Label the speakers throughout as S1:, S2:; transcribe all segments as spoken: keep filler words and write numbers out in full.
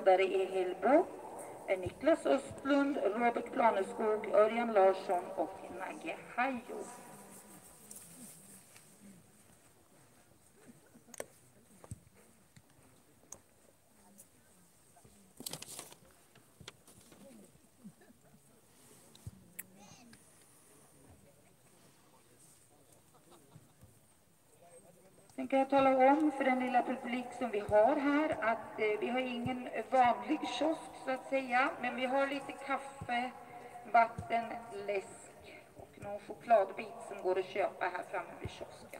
S1: motståndare är Hällbo, Niklas Östlund, Robert Planeskog, Örjan Larsson och Nagge Hajo. Sen kan jag tala om för den lilla publik som vi har här att eh, vi har ingen vanlig kiosk så att säga, men vi har lite kaffe, vatten, läsk och någon chokladbit som går att köpa här framme vid kiosken.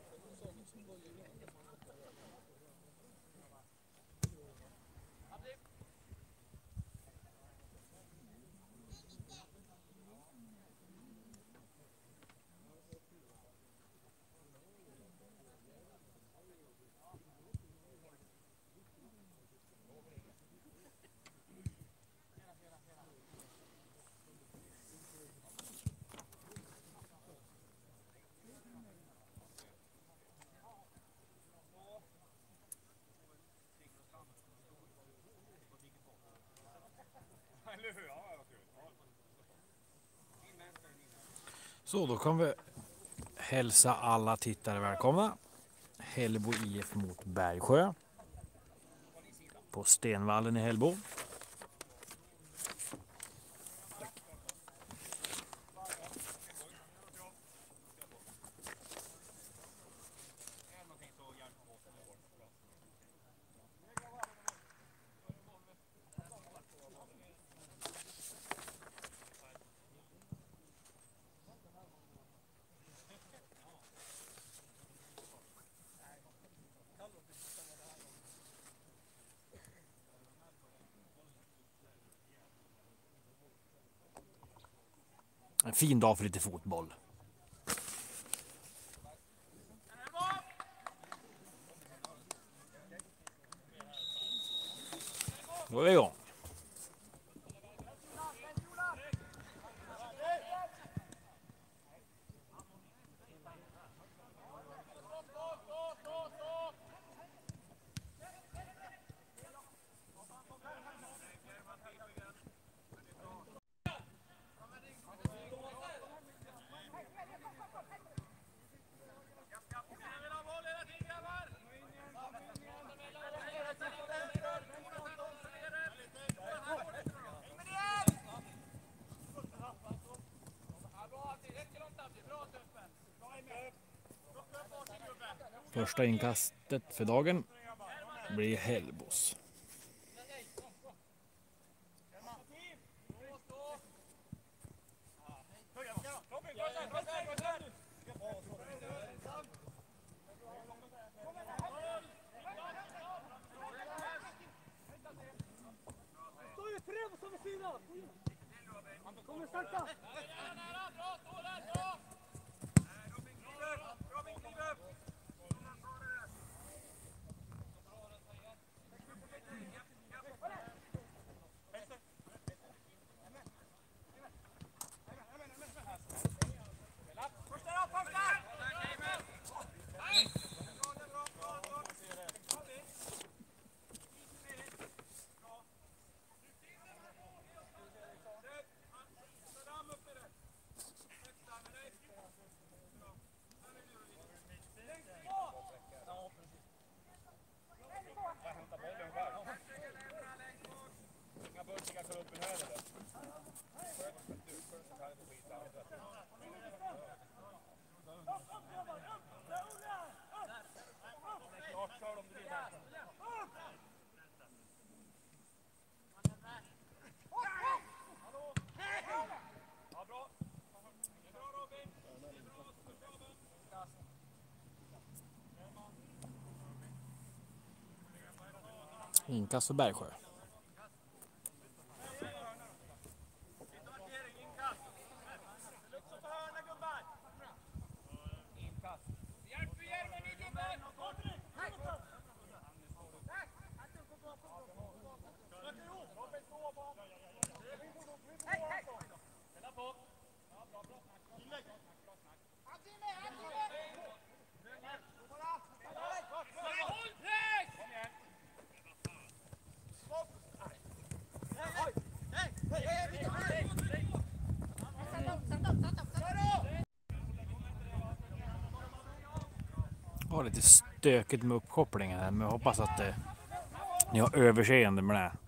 S2: Så då kan vi hälsa alla tittare välkomna. Hällbo I F mot Bergsjö på Stenvallen i Hällbo. En fin dag för lite fotboll. Då är vi igång. Första inkastet för dagen blir Hällbos. Inkast för Bergsjö. lite stökigt med uppkopplingen här, men jag hoppas att eh, ni har överseende med det.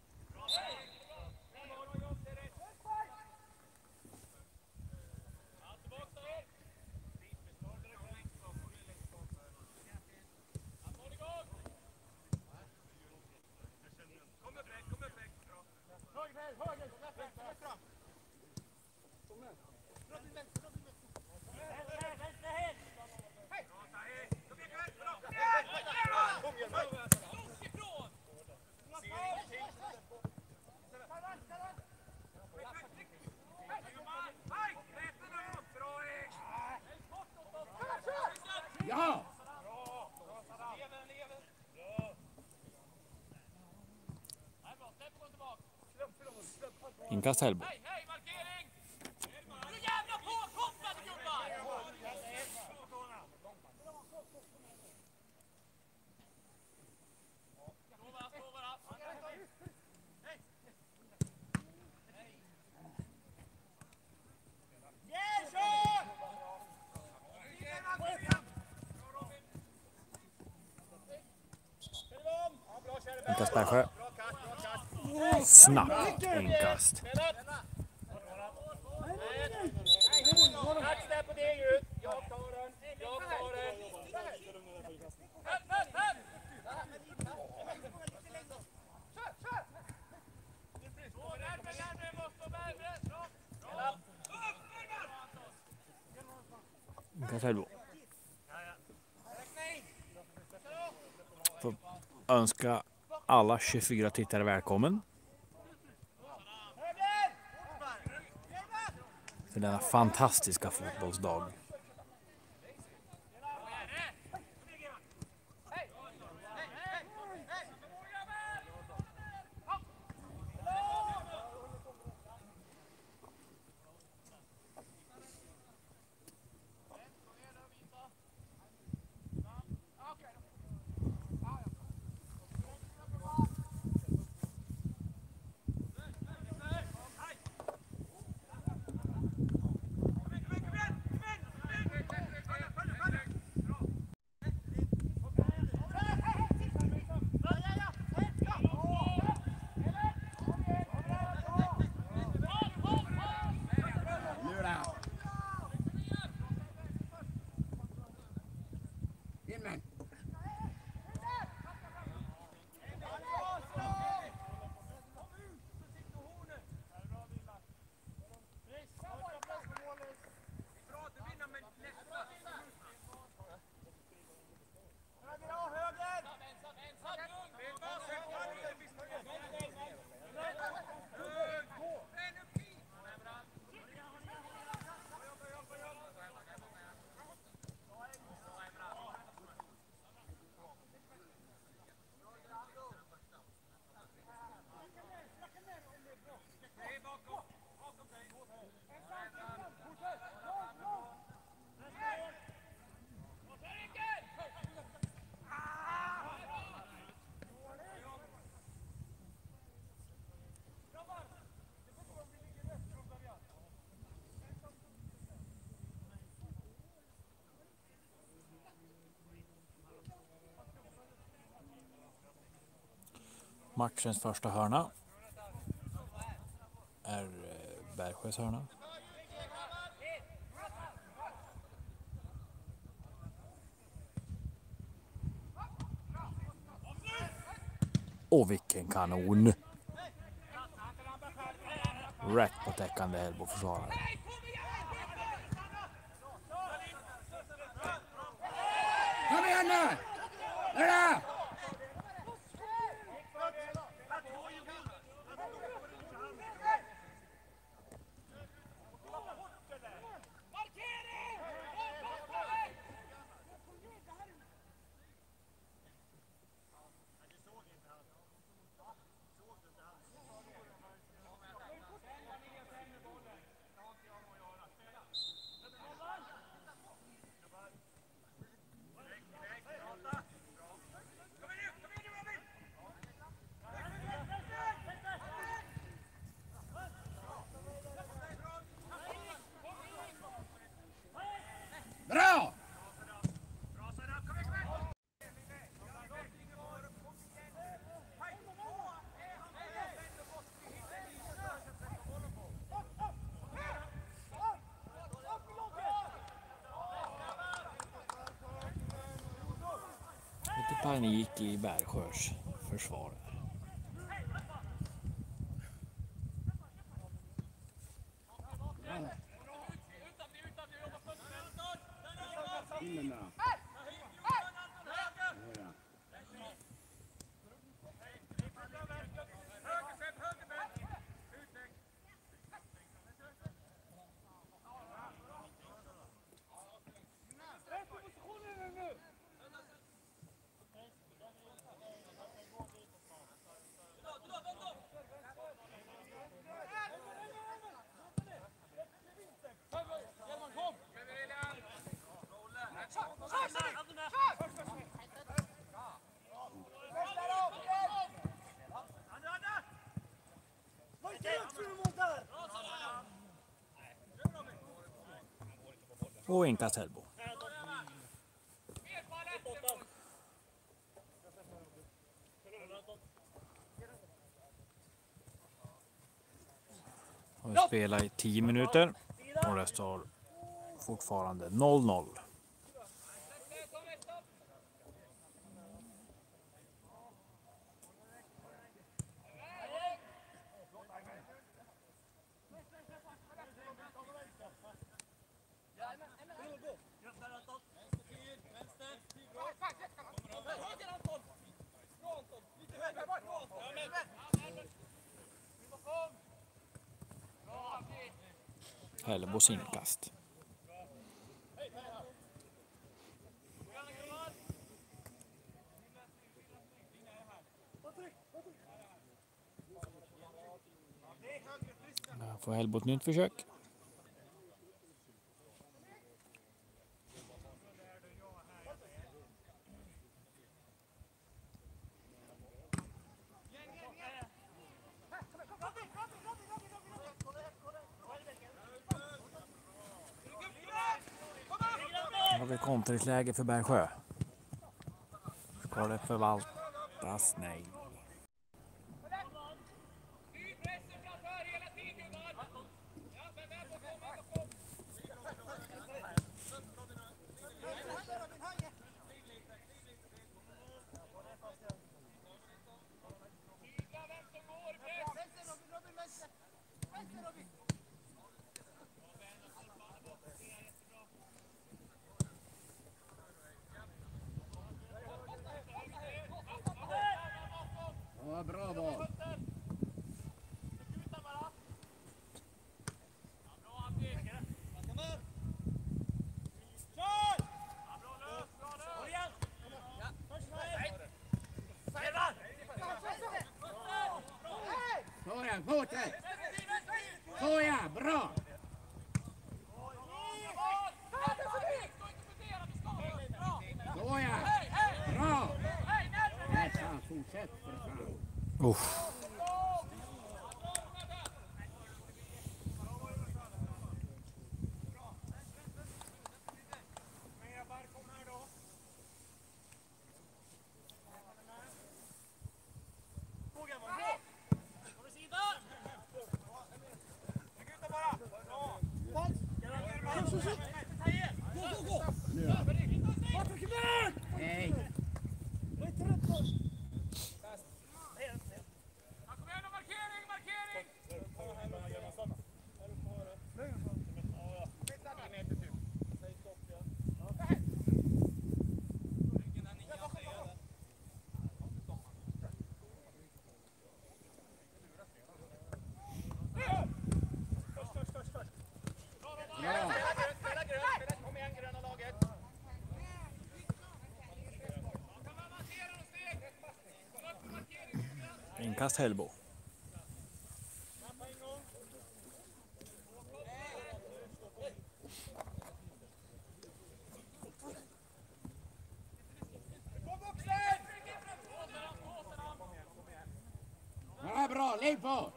S2: Inkast Hellbo. Inkast Bergsjö. Snabbt inkast. Inkast Hellbo. Får önska alla tjugofyra tittare välkommen till denna fantastiska fotbollsdag. Matchens första hörna är Bergsjös hörna. Och vilken kanon! Rätt på täckande Hellbo försvarare.
S3: Kom igen nu! Hurra!
S2: panik i Bergsjös försvar. Och inkast Hellbo. Och vi spelar i tio minuter och det står fortfarande noll noll. Hellbos inkast. Där får Hellbo ett nytt försök. Har vi kontringsläge för Bergsjö. Ska det förvaltas? Nej.
S3: Ja, bra val. Såja, fortsätt! Såja, bra! Såja, bra! Nej, fan, fortsätt för fan.
S2: Uff.
S3: Nej.
S2: Inkast Hellbo.
S3: Ja, bra, lägg på!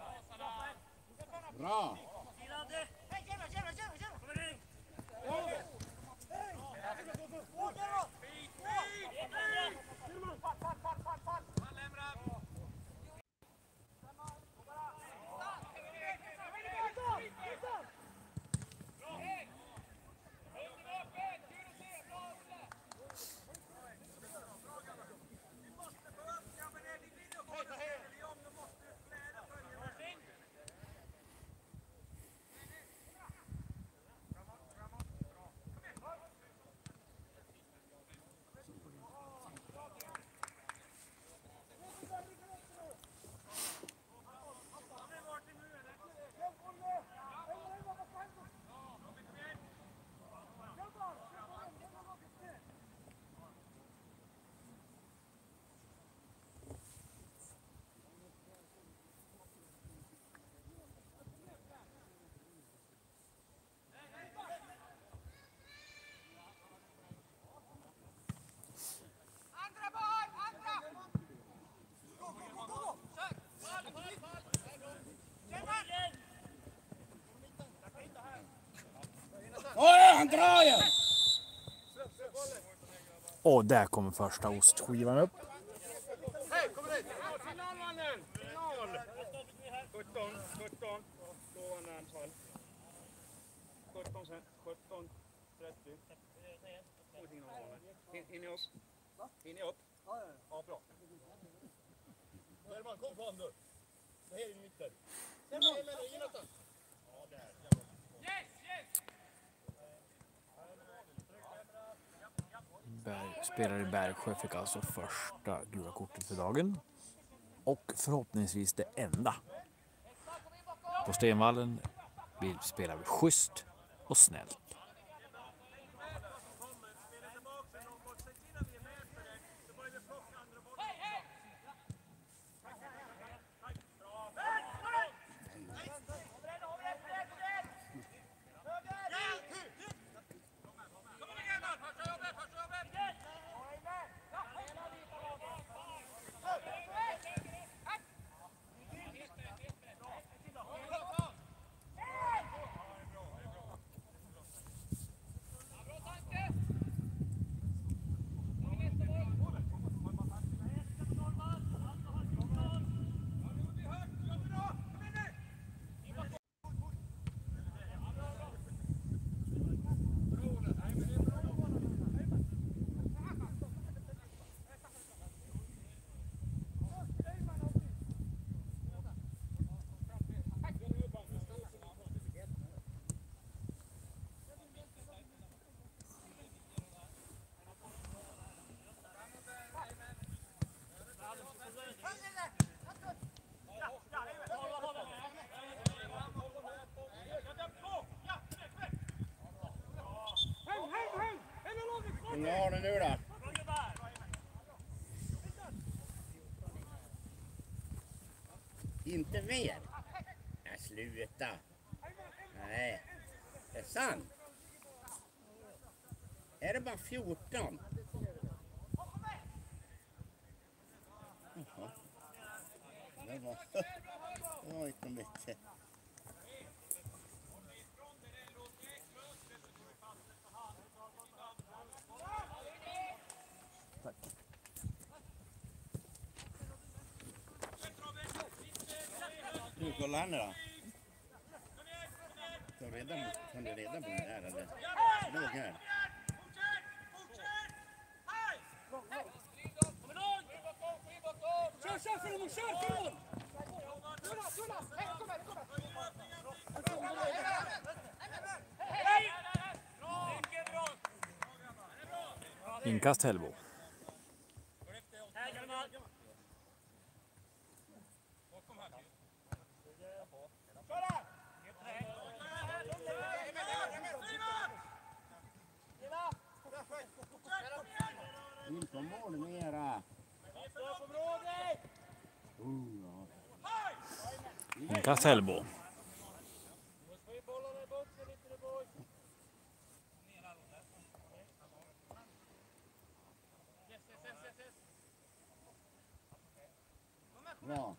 S3: Bra! Han drar ju!
S2: Och där kommer första ostskivan upp.
S4: Hej, kommer dit! Final, mannen! Final! sjutton, sjutton. Stående anfall. sjutton, sjutton, trettio. Ingenting någon in, in i oss. In i upp. Ja, bra. Bellman, kom fram nu. Det här är i mitten. Sen är det med Jonathan. Ja, där. Yes, yes!
S2: Berg, spelare i Bergsjö fick alltså första gula kortet för dagen. Och förhoppningsvis det enda. På Stenvallen vill spela vi schysst och snällt.
S3: Nu har du nu då. Inte mer. Nej, sluta. Nej. Det är sant. Är det bara fjorton? Jaha. Det var, det var inte mycket. Nu kolla här nu då. Kan du redan, kan du redan på den här eller? Låg här.
S4: Kör, kör för dem, kör för dem!
S2: Inkast Hällbo.
S3: In på mål mera.
S2: Inkast Hällbo.
S3: Bra.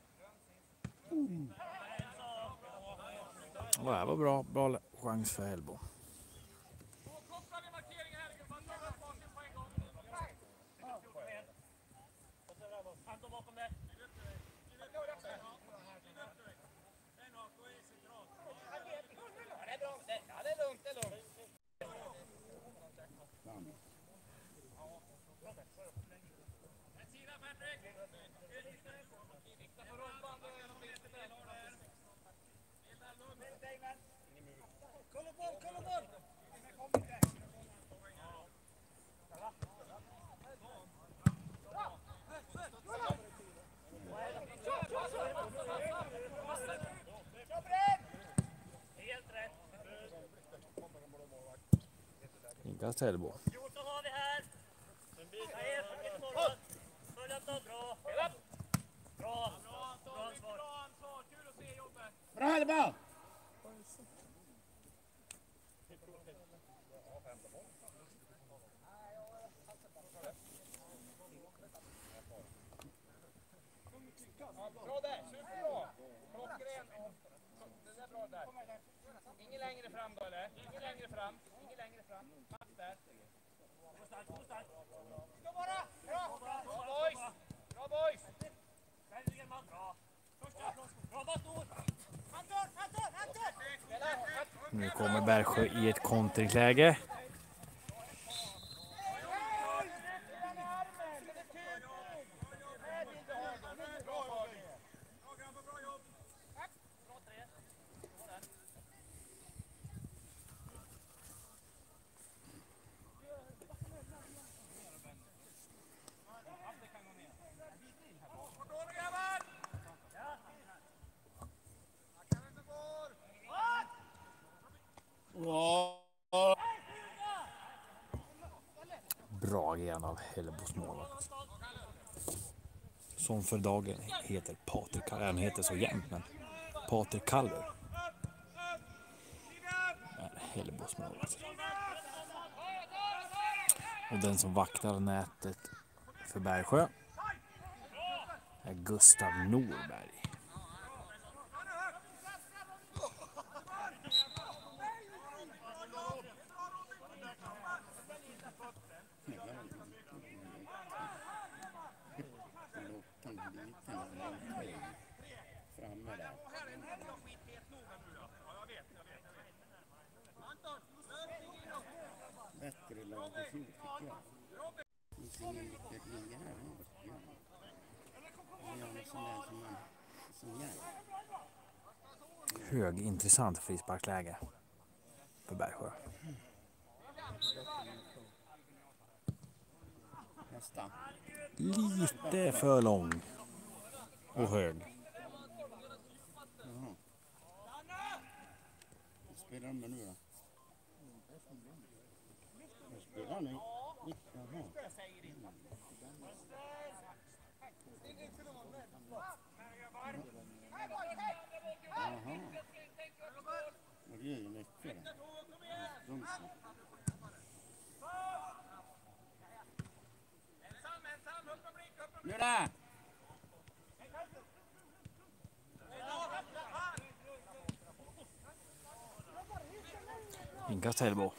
S2: Och det här var bra, bra chans för Hällbo.
S4: Kolla boll, kolla boll!
S2: Inkast Hällbo.
S5: fjorton har vi här. Följ upp då, bra. Bra. Bra ansvar. Kul att se jobbet.
S3: Bra Hällbo!
S4: Bra där, superbra! Klockren. Det där Ingen längre fram då, eller? Ingen längre fram. Ingen längre fram. Max där. Ska bara! Bra! Bra boys! Bra boys! Bra, bara stor! Anton! Anton! Anton!
S2: Nu kommer Bergsjö i ett kontringsläge. Bra igen av Hällebos målvakt. Som för dagen heter Patrik Kalver. Han heter så jämt, men Patrik Kalver är Hällebos målvakt. Och den som vaktar nätet för Bergsjö är Gustav Norberg.
S3: Framme där. Bättre lag i fjol tycker jag. Inte ingen riktigt linje här. Det är en sån där som man som gör.
S2: Hög intressant frisparkläge för Bergsjö.
S3: Nästa.
S2: Lite för lång och hög.
S3: Jaha. Vad spelar de med nu då? Vad spelar ni? Jaha. Jaha. Och det är ju mycket. Bromsen. Nu då!
S2: Inkast Hällebo.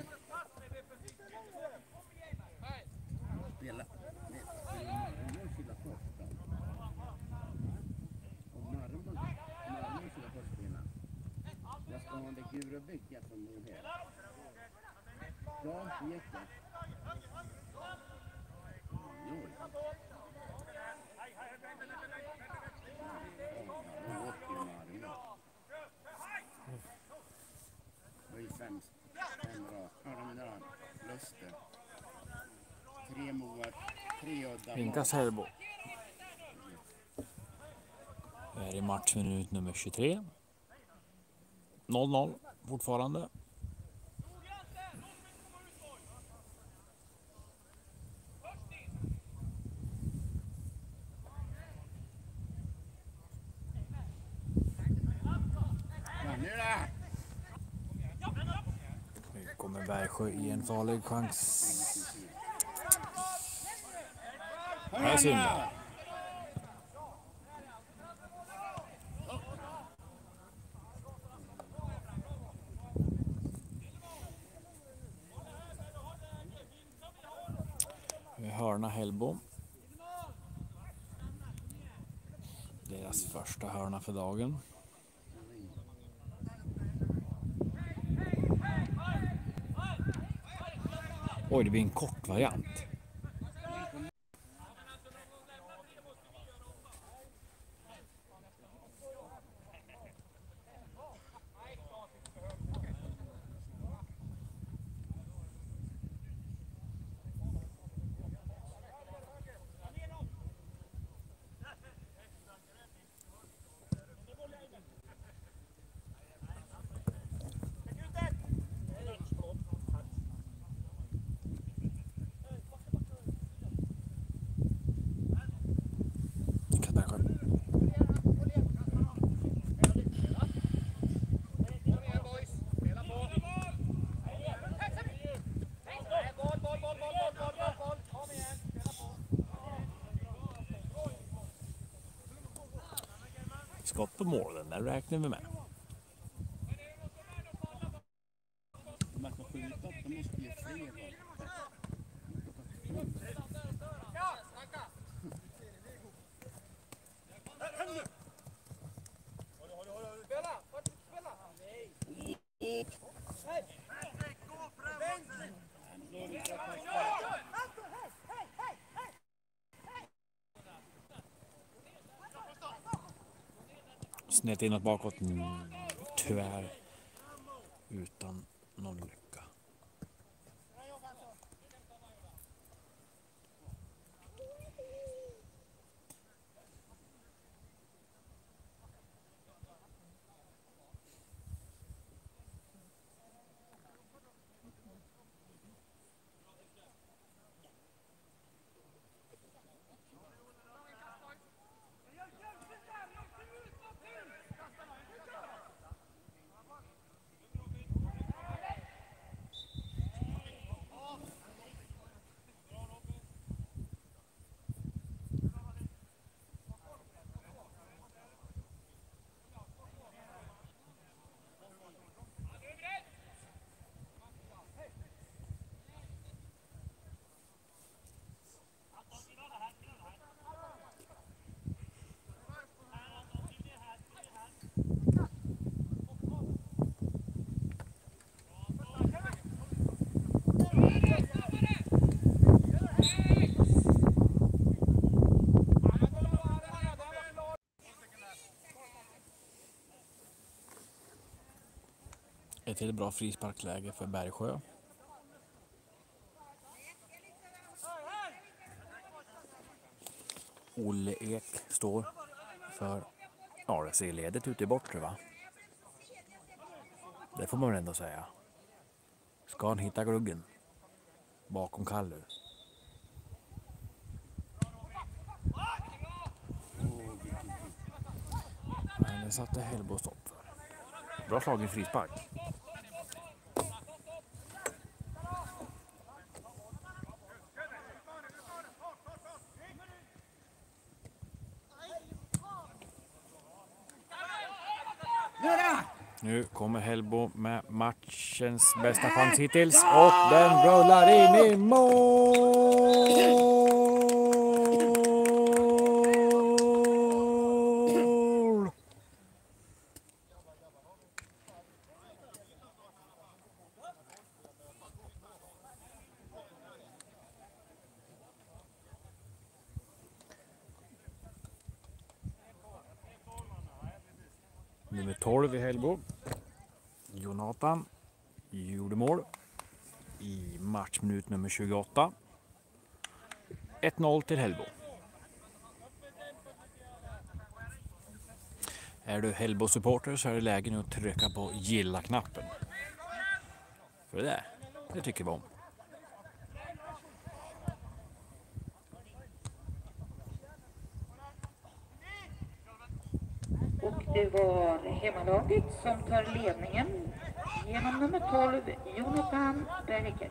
S3: Spela. Nu skillar första. Och Marmon. Marmon skillar första. Jag ska ha det gura bygget som hon är. Ja, det gick det. Jo. Nu åker Marmon. Det var ju fem, fem raka. Ja, de där luster. Tre mål, tre udda.
S2: Inkast Hällebo. Är i matchminut nummer tjugotre. noll noll fortfarande.
S3: Ja, nu då!
S2: Nu kommer Bergsjö i en farlig chans. Här syndar. Hörna Hällbo. Deras första hörna för dagen. Oj, det blir en kort variant. Skott på målen, där räknar vi med. snett inåt bakåt. Mm, tyvärr utan någon lycka. Ett till bra frisparkläge för Bergsjö. Olle Ek står för, ja, det ser ledet ut i bortre, va? Det får man ändå säga. Ska han hitta gluggen bakom Kalle? Men det satte Hellbo stopp för. Bra slag i frispark. Nu kommer Hellbo med matchens bästa chans hittills och den rullar in i mål! Nummer tolv i Hellbo. Jonathan gjorde mål i matchminut nummer tjugoåtta. ett noll till Hellbo. Är du Hellbo-supporter så är det läge nu att trycka på gilla-knappen. För det där, det tycker vi om.
S1: Och det var hemmalaget som tar ledningen genom nummer tolv, Jonathan Berger.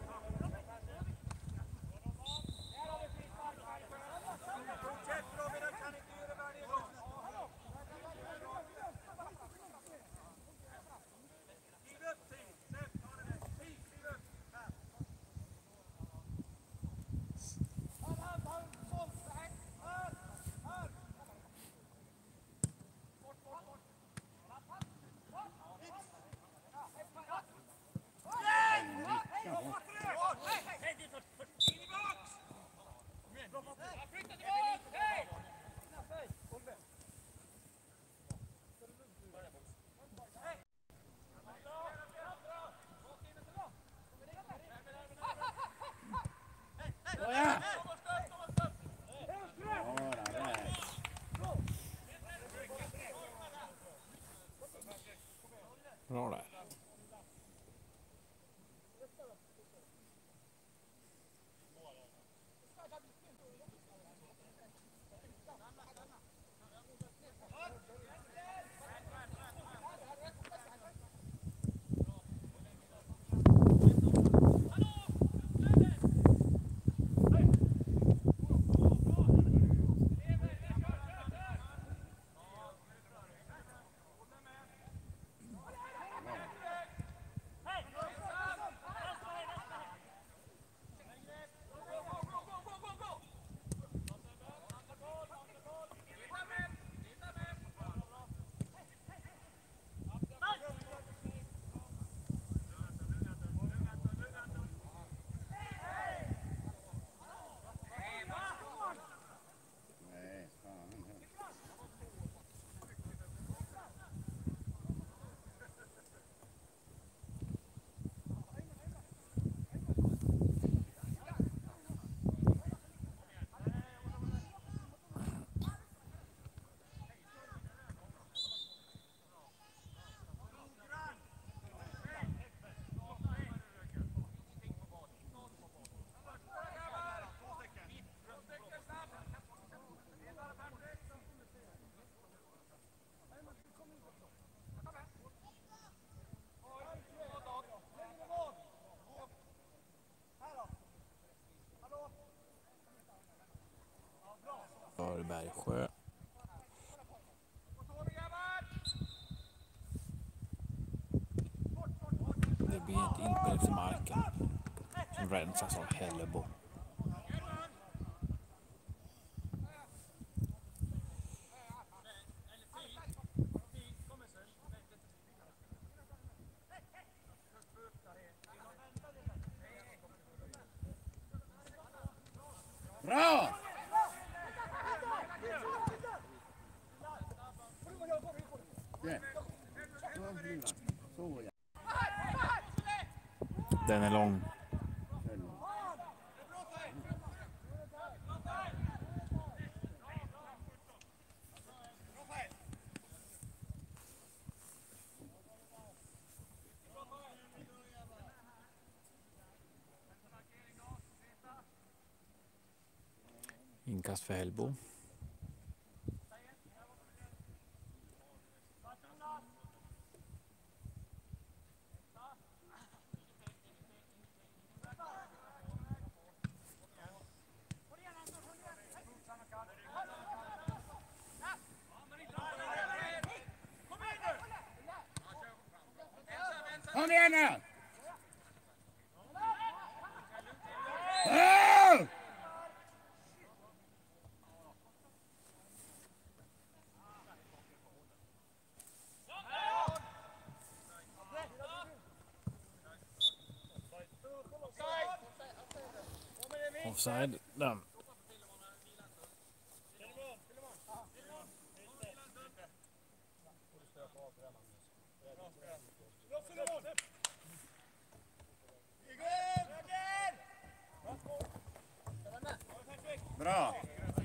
S2: Bra där. ner till marken som rensas av Hällebo.
S3: Bra! Det. Så blir det. Så ja.
S2: Den är lång. Inkast för Hällbo.
S3: Kom igen nu! Oh!
S2: Offside. Döm.
S3: Bra!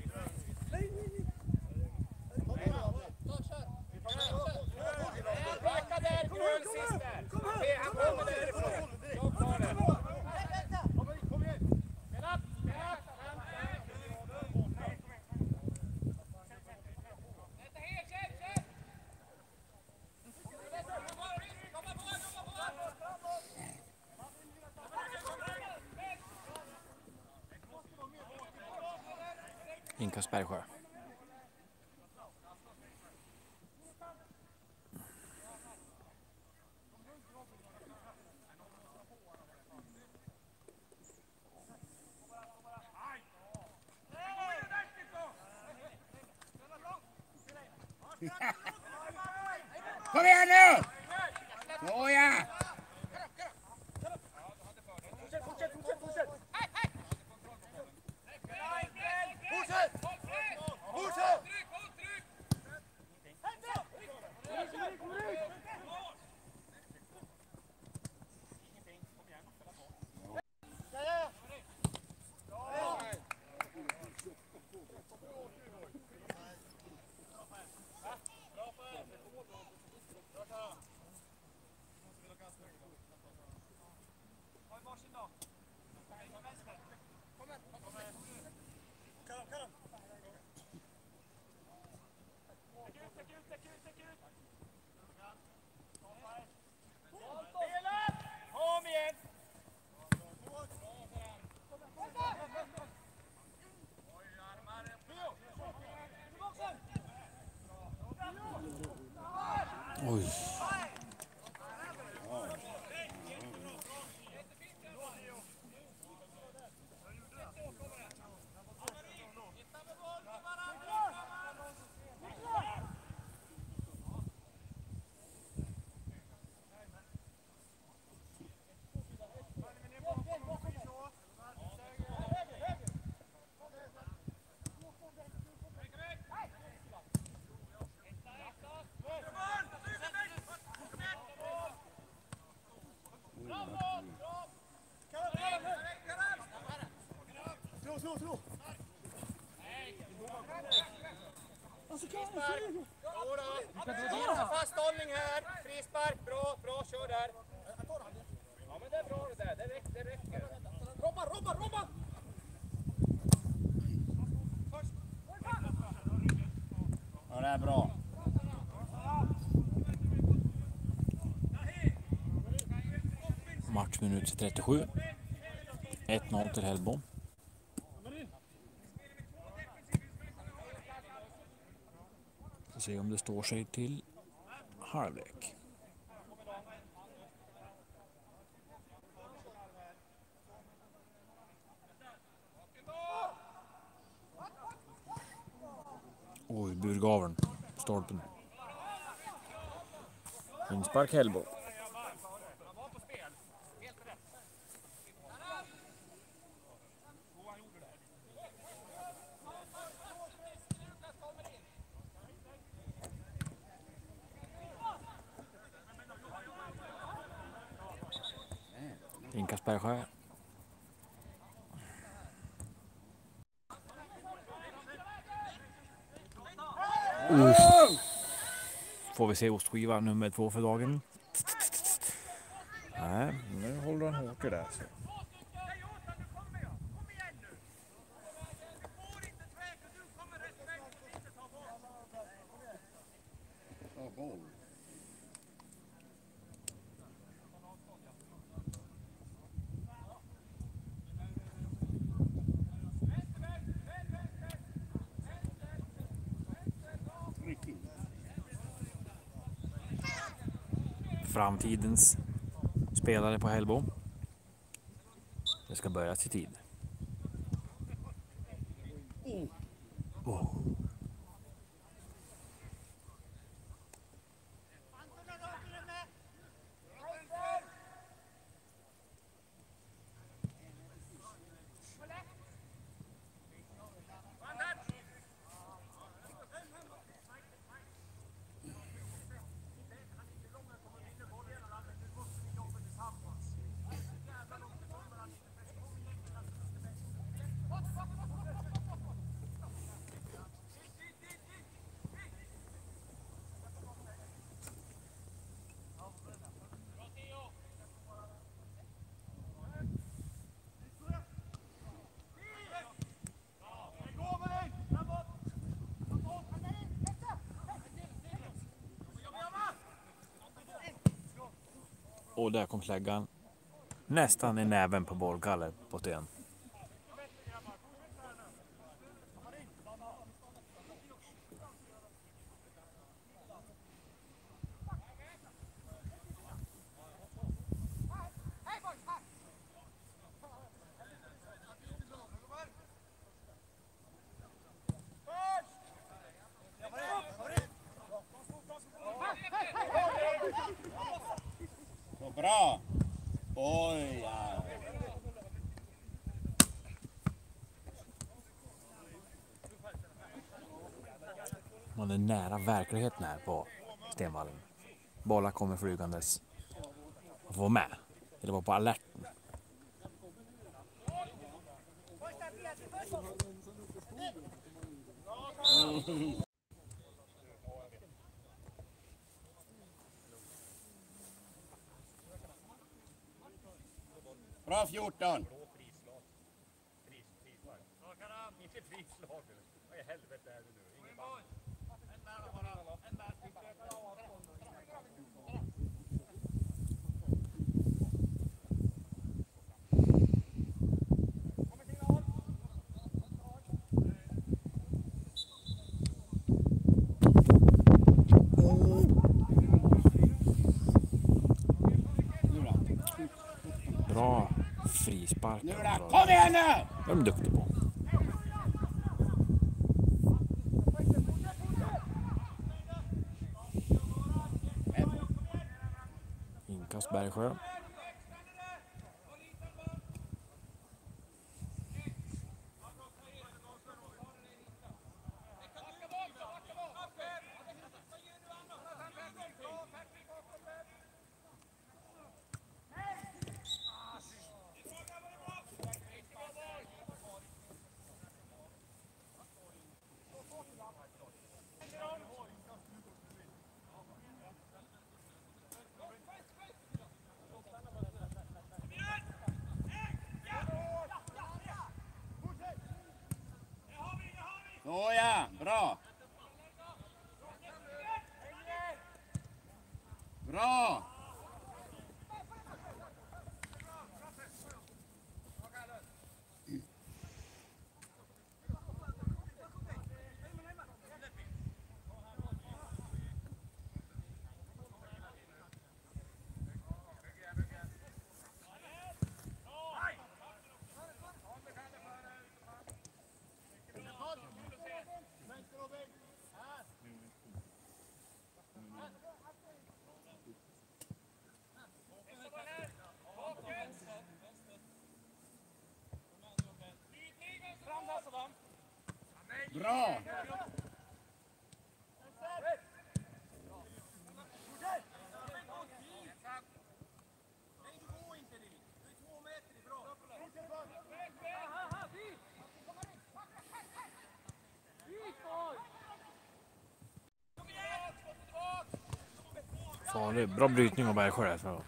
S4: Backa där, Björn, sist där. Han kommer därifrån. Jag klarar det. Kom igen. Spela upp, spela upp. Vänta här, kör, kör.
S2: Inkast Bergsjö.
S3: Kom igen nu! Så ja!
S4: Fortsätt, fortsätt, fortsätt, fortsätt. Fortsätt! Fortsätt! Kom igen!
S2: Oj.
S4: Slå, slå! Fast hållning här, frispark, bra, bra, kör där. Ja men det är bra det där, det räcker, det räcker. Robba, robba, robba!
S3: Ja, det är bra.
S2: Matchminut trettiosju. ett noll till Hällbo. Får se om det står sig till halvlek. Oj, burgaveln. Stolpen. Inspark Hällbo. Inkast Bergsjö. Uff. Får vi se ostskiva nummer två för dagen. Nej, nu håller han hårt i det. Så.
S3: Ja, boll.
S2: Framtidens spelare på Hällbo. Det ska börja till tid. Oh. Och där kom släggan. Nästan i näven på bollgaller på sten.
S3: Så bra. Oj, ja.
S2: Man är nära verkligheten här på Stenvallen. Bollar kommer flygandes. Man får vara med. Eller vara på alerten.
S3: Bra fjorton.
S5: Inte frislag. Vad i helvete är det nu? Ingen band.
S2: Bra frispark.
S3: Nu då, kom igen nu!
S2: Det är de duktiga på. Inkast Bergsjö.
S3: Så ja, bra. Bra. Bra!
S2: Farlig. Bra brytning av Bergsjö där. Så.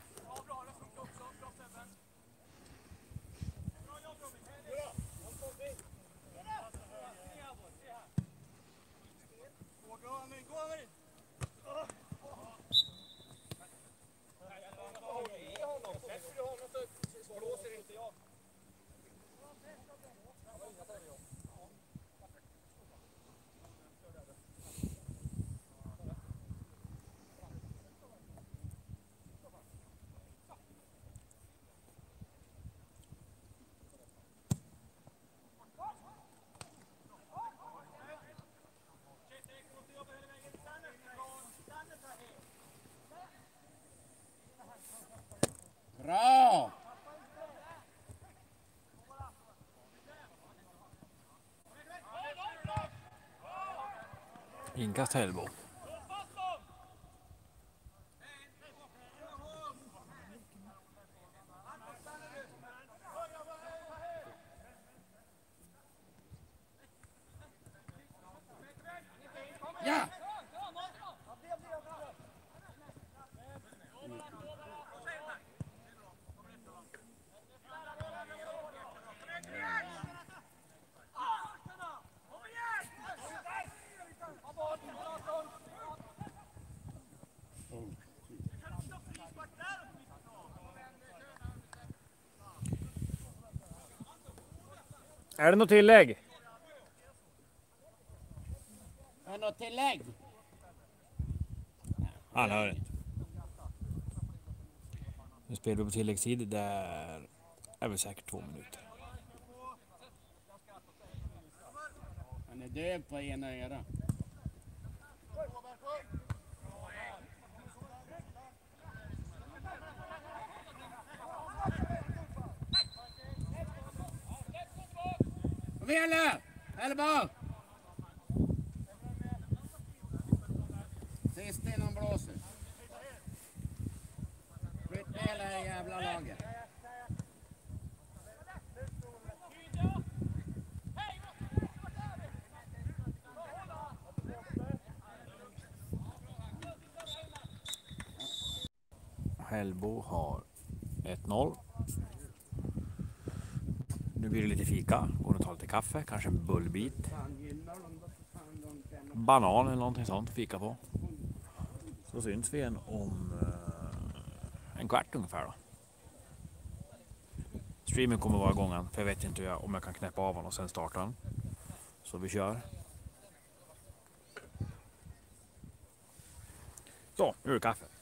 S3: Bra!
S2: Inkast Hällbo.
S3: Ja!
S2: Är det något tillägg?
S3: Har något tillägg?
S2: Han hör inte. Nu spelar vi på tilläggstid. Där är väl säkert två minuter.
S3: Han är döv på ena öra. Kom igen nu! Elba! Sist innan blåser. Flytta hela det jävla laget.
S2: Hällbo har ett noll. Nu blir det lite fika. Går och tar lite kaffe. Kanske en bullbit. Banan eller någonting sånt. Fika på. Så syns vi igen om eh, en kvart ungefär då. Streamen kommer vara igång. För jag vet inte om jag kan knäppa av honom och sen starta den. Så vi kör. Så, nu är det kaffe.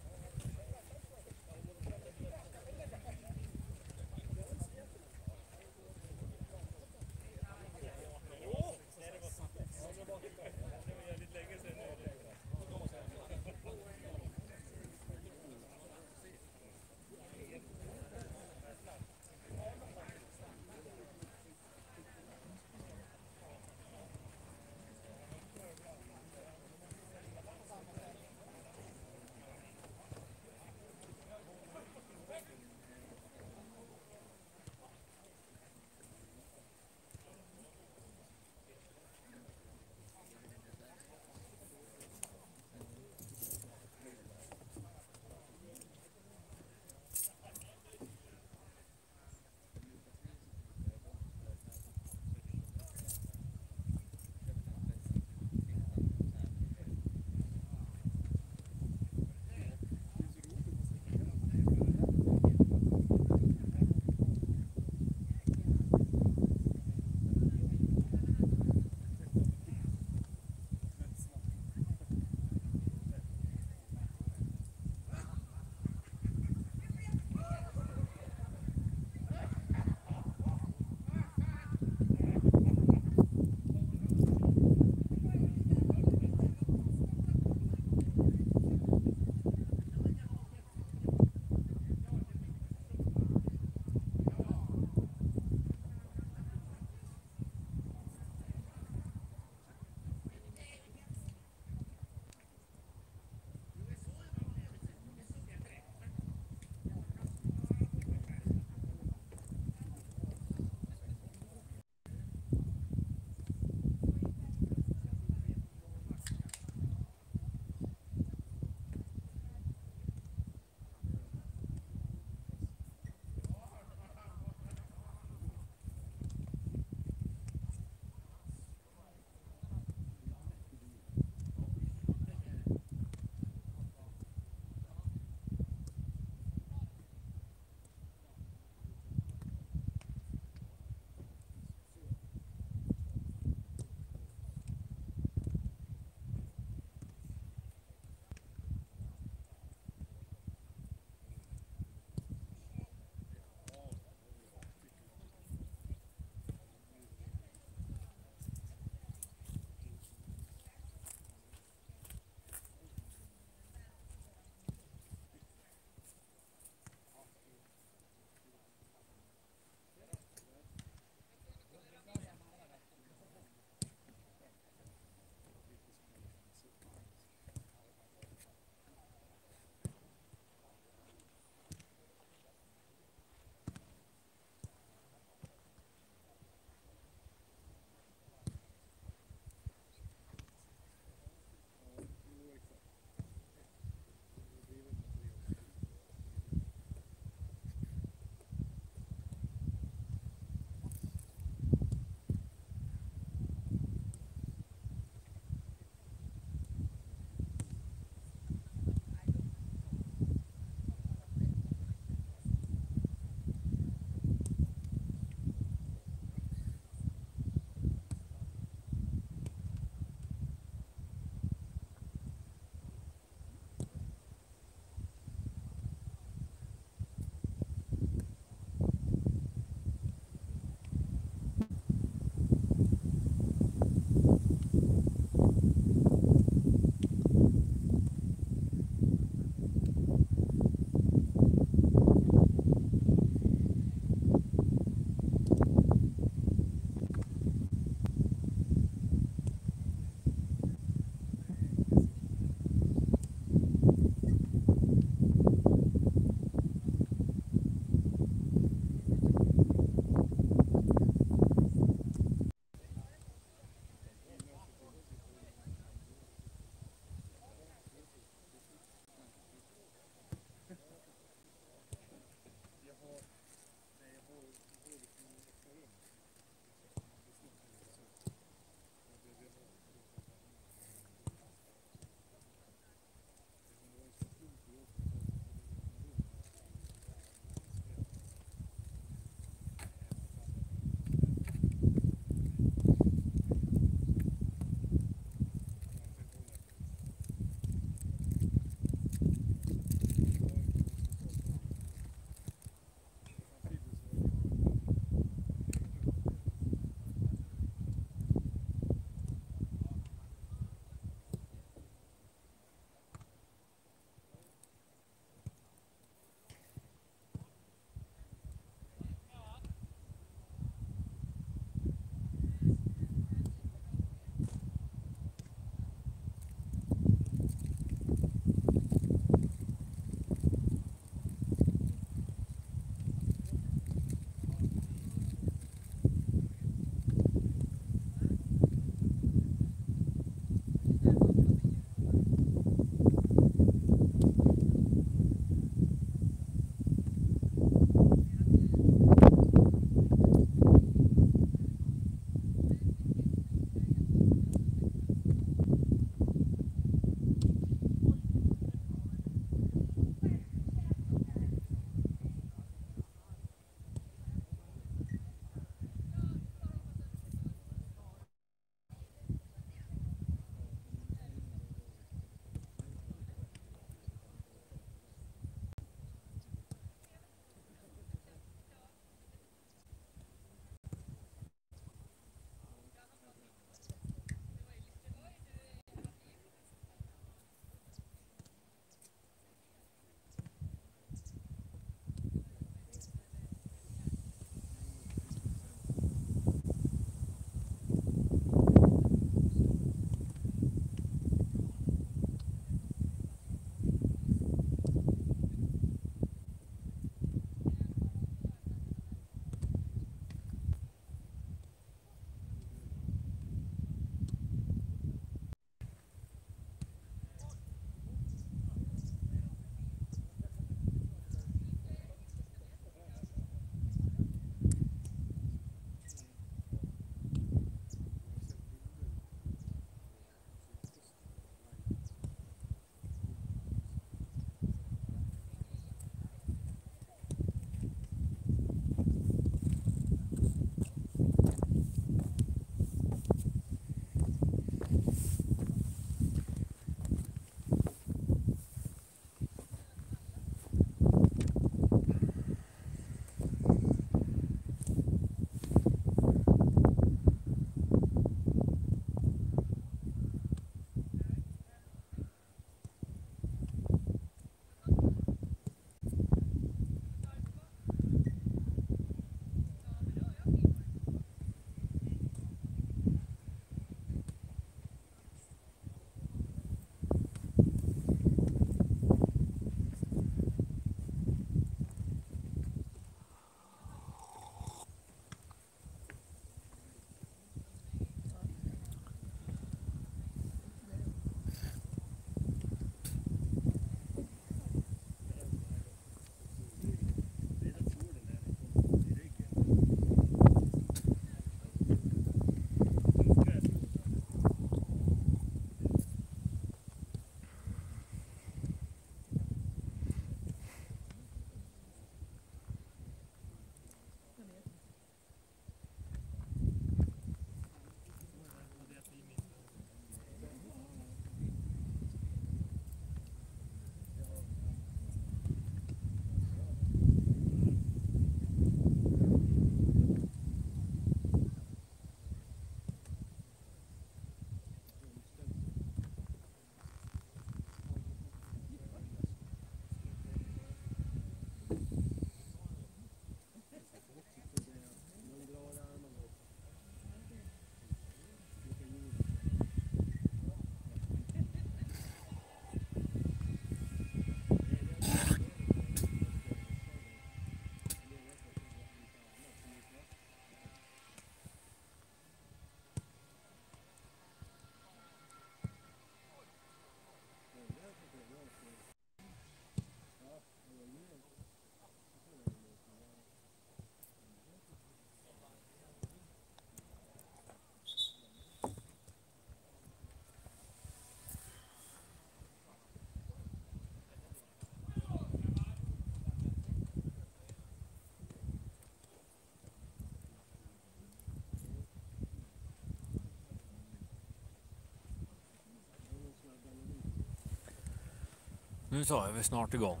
S2: Nu tar vi snart igång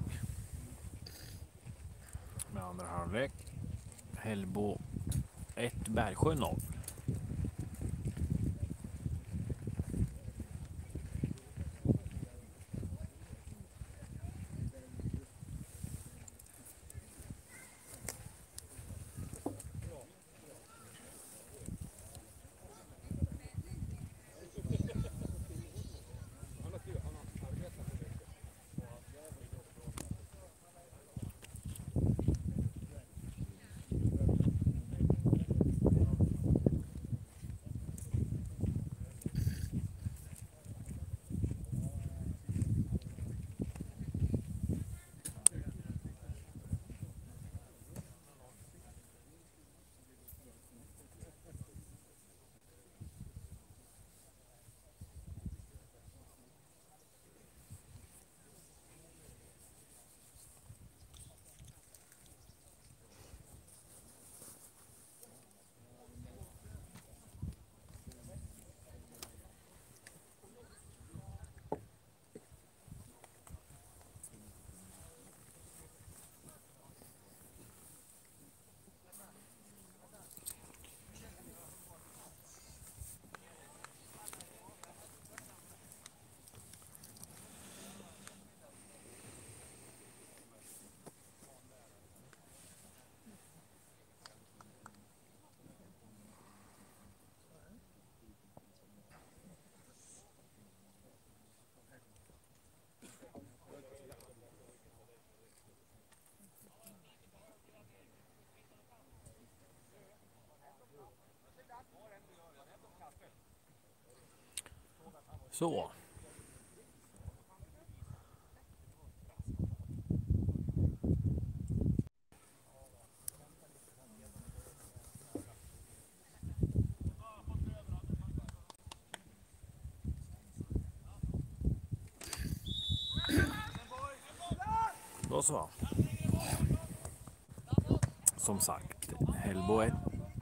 S2: med andra halvlek. Hällbo ett, Bergsjö noll. Så. Då så. Som sagt, Hällbo ett,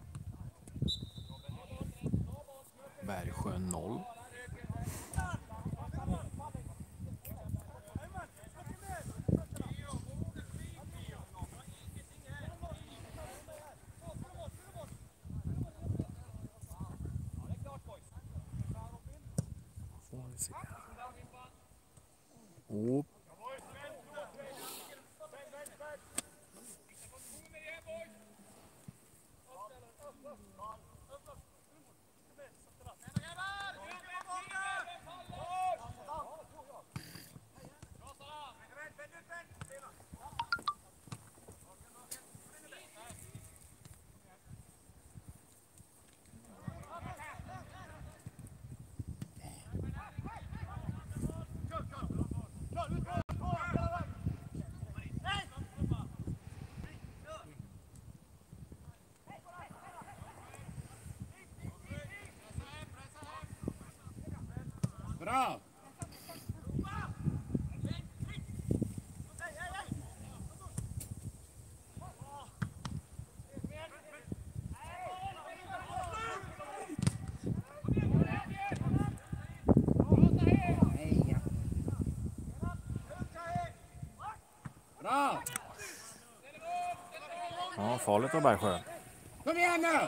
S2: Bergsjö noll. Får vi se. Och
S3: Bra! Heja! Bra!
S2: ja, farligt av Bergsjö.
S3: Kom igen nu!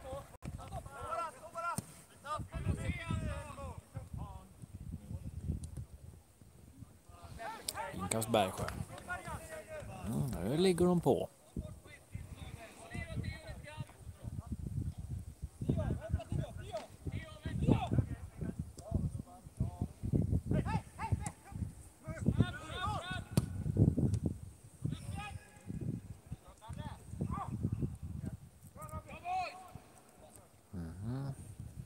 S2: Inkast Bergsjö. Mm, nu ligger de på. Mhm.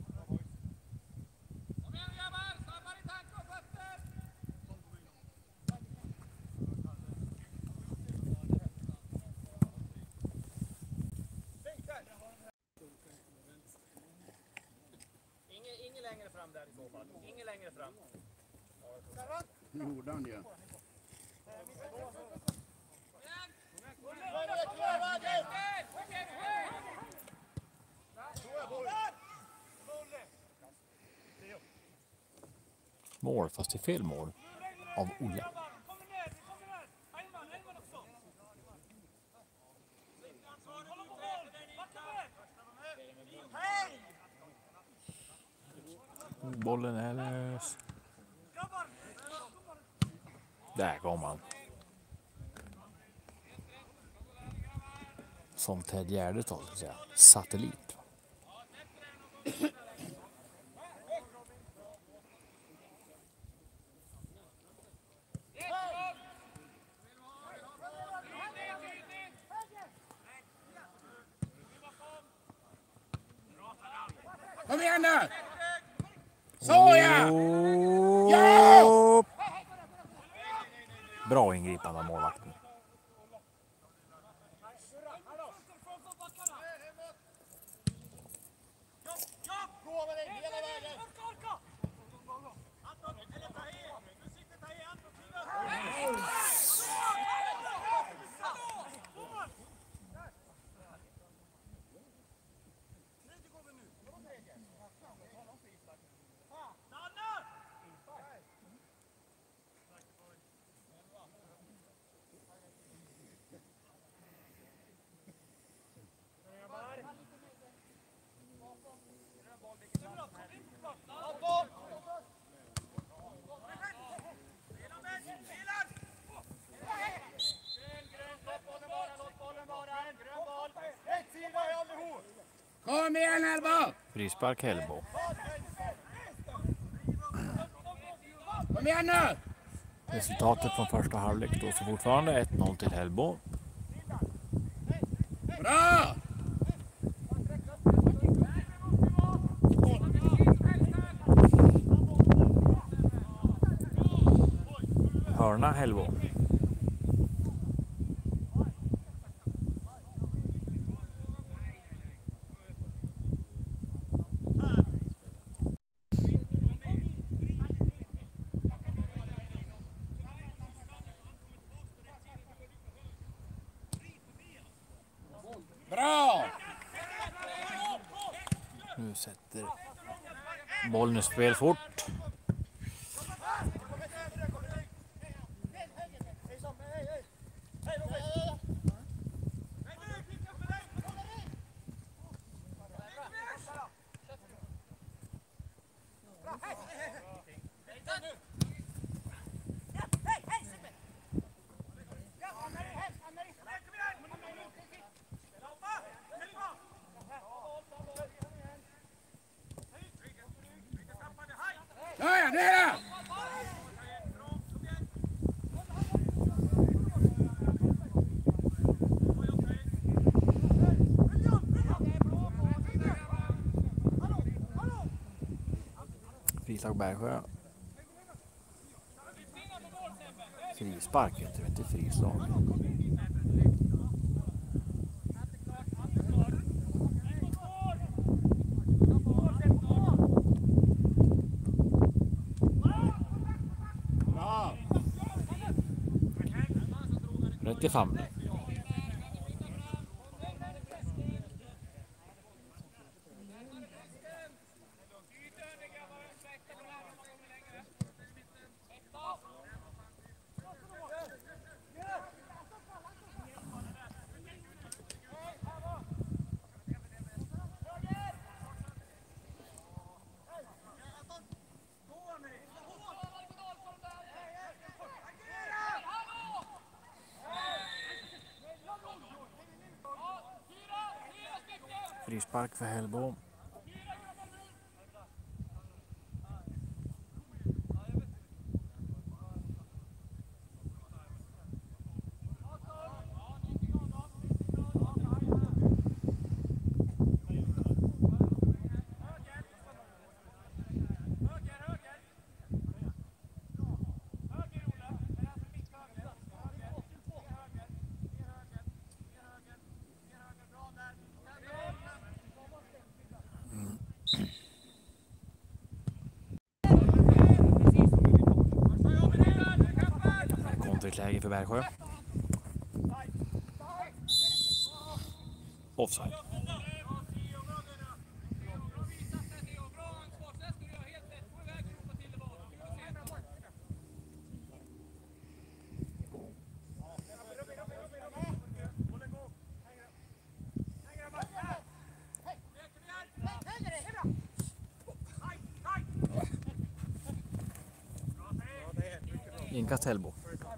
S5: Ingen längre fram där i så fall. Ingen längre fram.
S3: Det gjorde han ju.
S2: Mål, fast det är fel mål av Olle. Bollen är lös. Där kom han. Som Ted Gärdestad, så att säga. Satellit.
S3: Kom igen nu! Så ja! Ja!
S2: Bra ingripande av målvakten.
S3: Kom igen Elba!
S2: Frispark Hällbo.
S3: Kom igen nu!
S2: Resultatet från första halvlek står så fortfarande ett noll till Hällbo.
S3: Bra!
S2: Hörna Hällbo.
S3: Bra!
S2: Nu sätter bollen i spel fort.
S3: Ja, ja, det är det!
S2: Frislag Bergsjö. Frispark heter det, inte frislag. Rätt i famnen. Frispark för Hällbo. Läge för Bergsjö. Offside. Inkast Hällbo.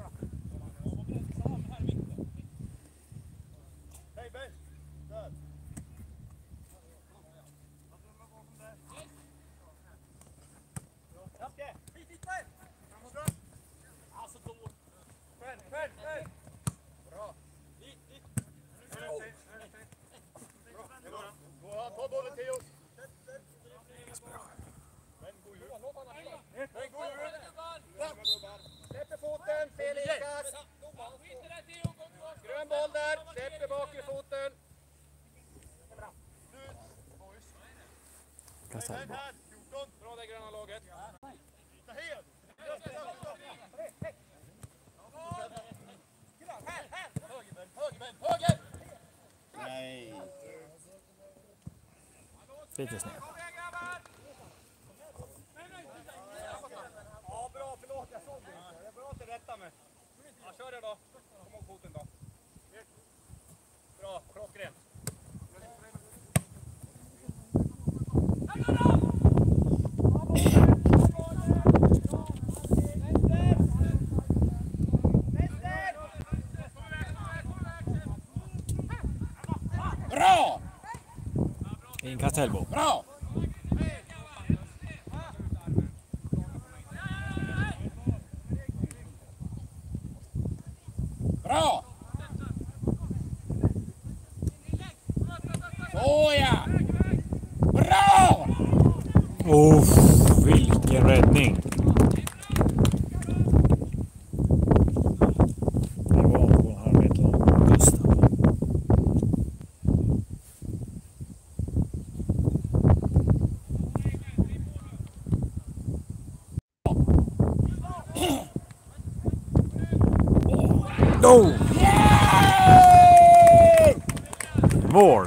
S4: Släpper foten, fel inkast. Grön boll där, släpper bakre foten.
S2: Inkast Hällbo.
S4: Bra där gröna laget.
S3: Nej.
S2: Lite snett.
S4: Ja, bra, förlåt, jag såg det inte. Det är bra att du rättar mig. Ja, kör det då. Kom ihåg foten då. Bra, klockrent.
S3: Bra!
S2: Inkast Hällbo.
S3: Bra! Bra! Såja! Bra!
S2: Oh, vilken räddning! Det var på en halv meter lång Gustav. Oh! Mål!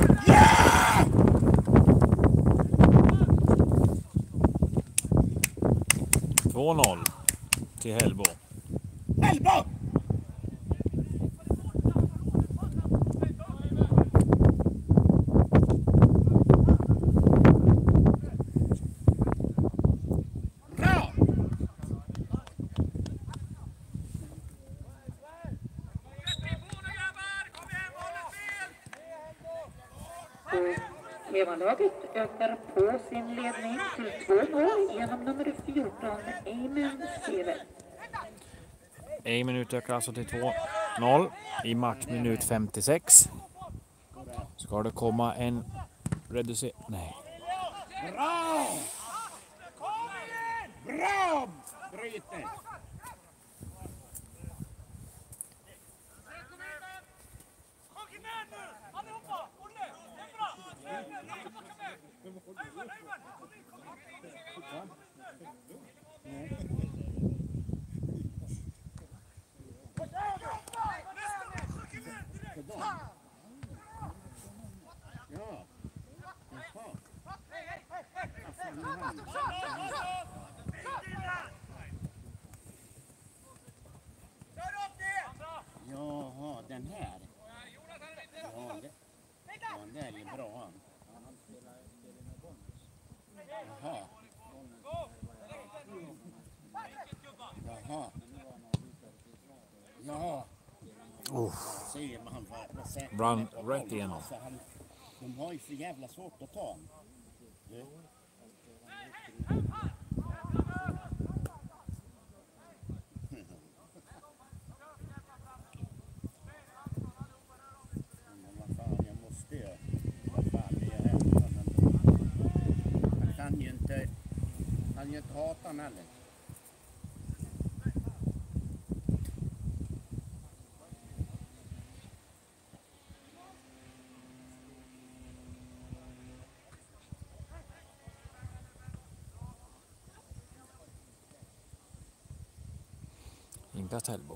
S2: två noll till Hällbo.
S3: Hällbo! Bra!
S1: Hemmalaget ökar på sin ledning till två noll genom nummer fjorton, Eimen Sever.
S2: En minut ökar alltså till två noll i matchminut femtiosex. Ska det komma en reducer... Nej.
S3: Bra! Bra! Bryter! Ja. Jaha. Jaha, den här. Ja, det, ja, den där är bra. Jaha. Jaha. Ja.
S2: Oh.
S3: Ser man vad vad säkert
S2: Run
S3: det är.
S2: rätt igenom.
S3: Alltså, han, de har ju så jävla svårt att ta honom. Du. Men vad fan, jag måste ju. Vad fan, det är hemma. Han kan ju inte, han kan ju inte hata honom heller.
S2: Inkast Hällbo.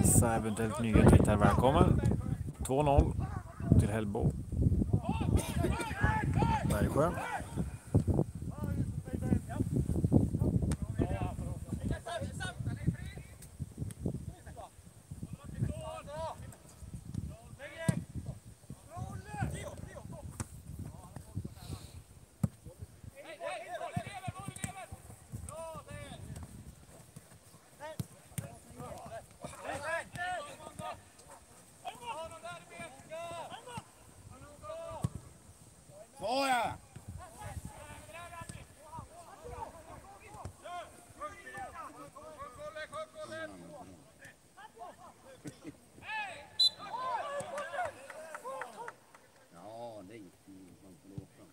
S2: Hälsa eventuellt nya tittare välkommen. två noll till Hällbo. Bergsjö.
S3: Såja! Ja, det gick ju man får låta.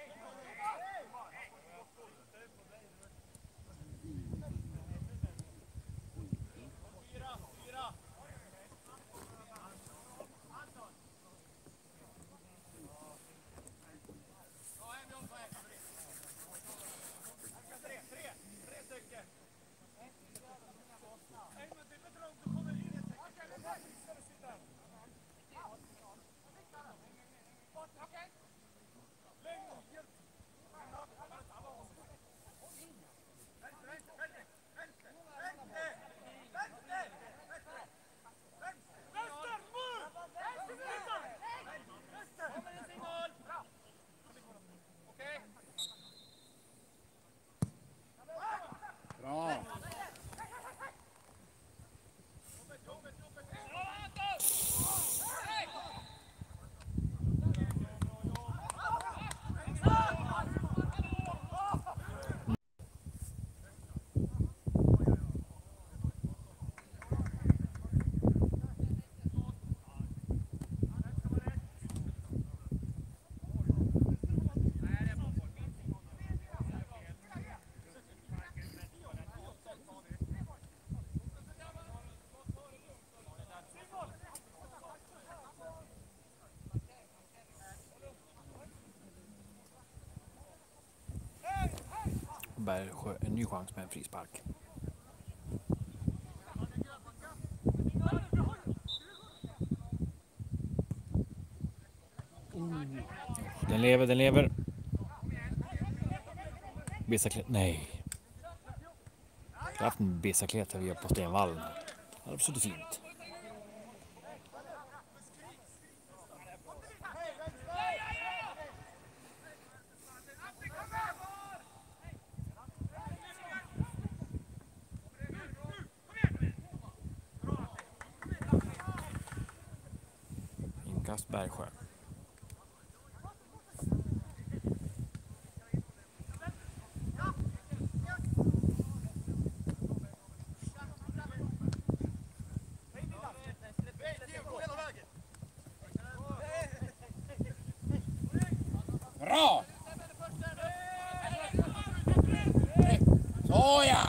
S3: Bra!
S2: Bergsjö en ny chans med en frispark. Den lever, den lever. Besaklet, nej. Jag har haft en besaklet här vi på Stenvallen. Det har suttit fint. Inkast Bergsjö.
S3: Bra! Såja!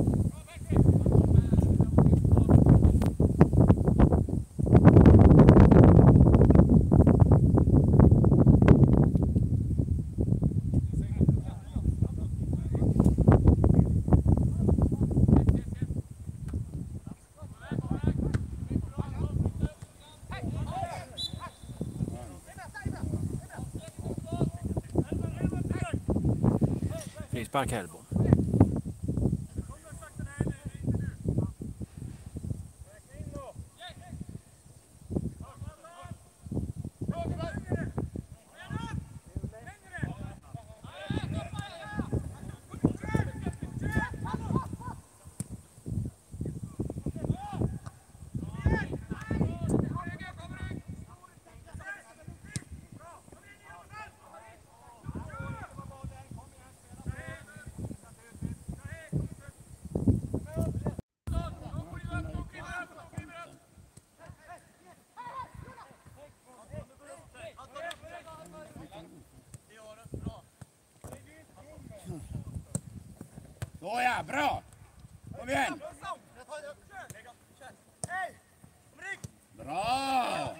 S2: Frispark Hällbo.
S3: Såja, bra! Kom igen! Bra!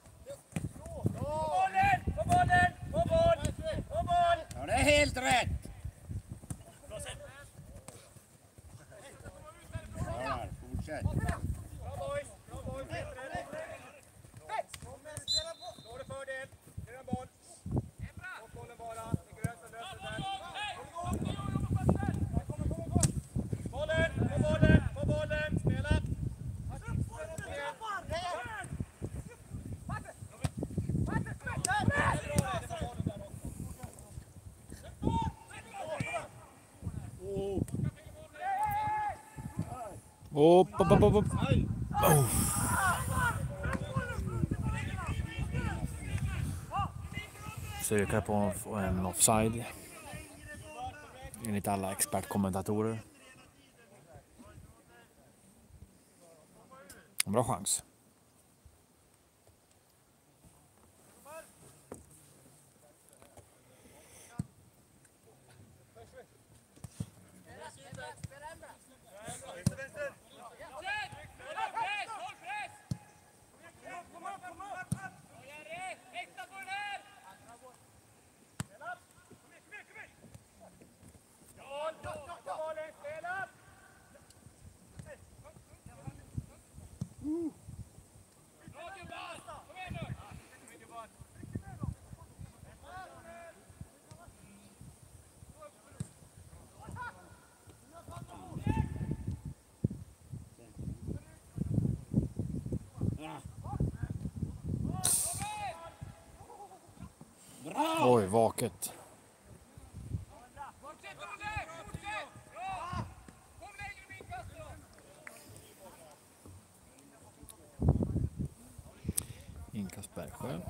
S3: Ja, det är helt rätt!
S2: Upp, upp, upp, upp, upp. Oh. Söker på en offside. Enligt alla expertkommentatorer. Bra chans. Oj, vaket. Inkast Bergsjö.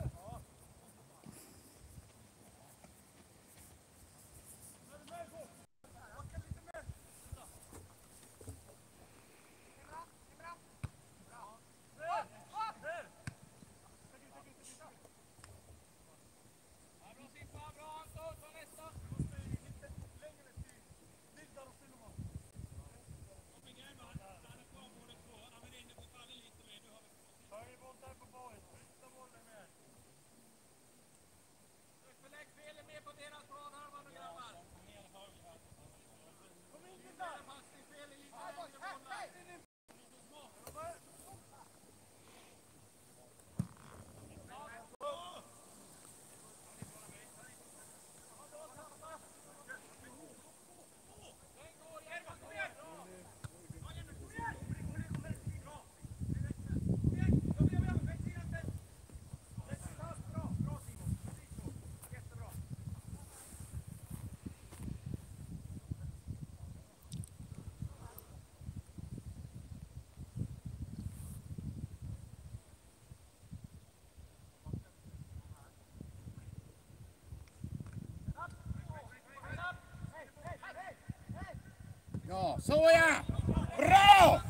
S3: Ja, så ja! Bra!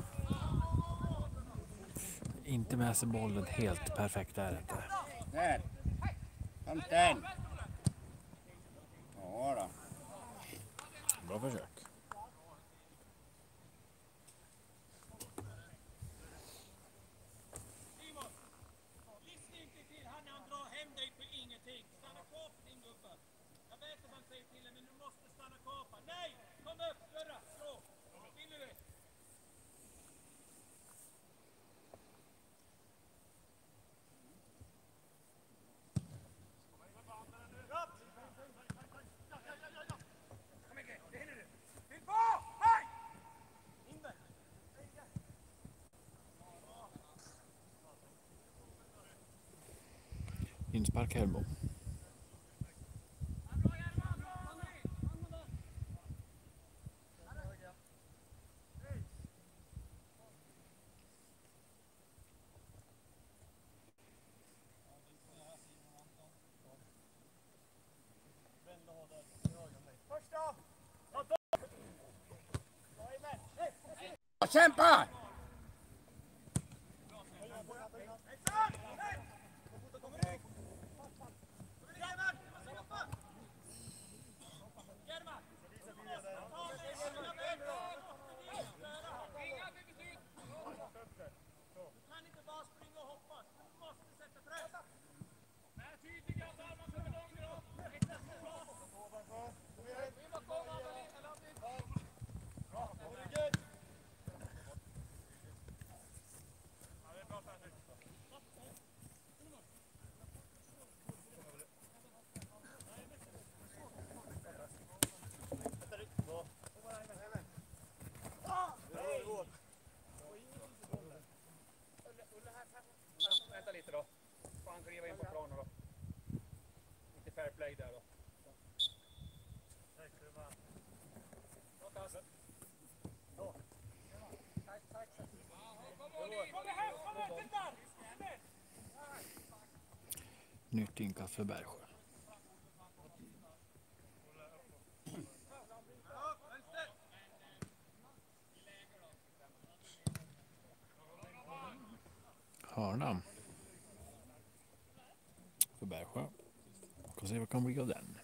S2: Inte med sig bollen helt perfekt är det inte.
S3: Där. Kom den. Ja då.
S2: Bra försök. Inspark Helbo.
S3: Kämpa!
S2: Nytt inkast för Bergsjö. Hörna för Bergsjö. Vi ska se vad kan bli av den.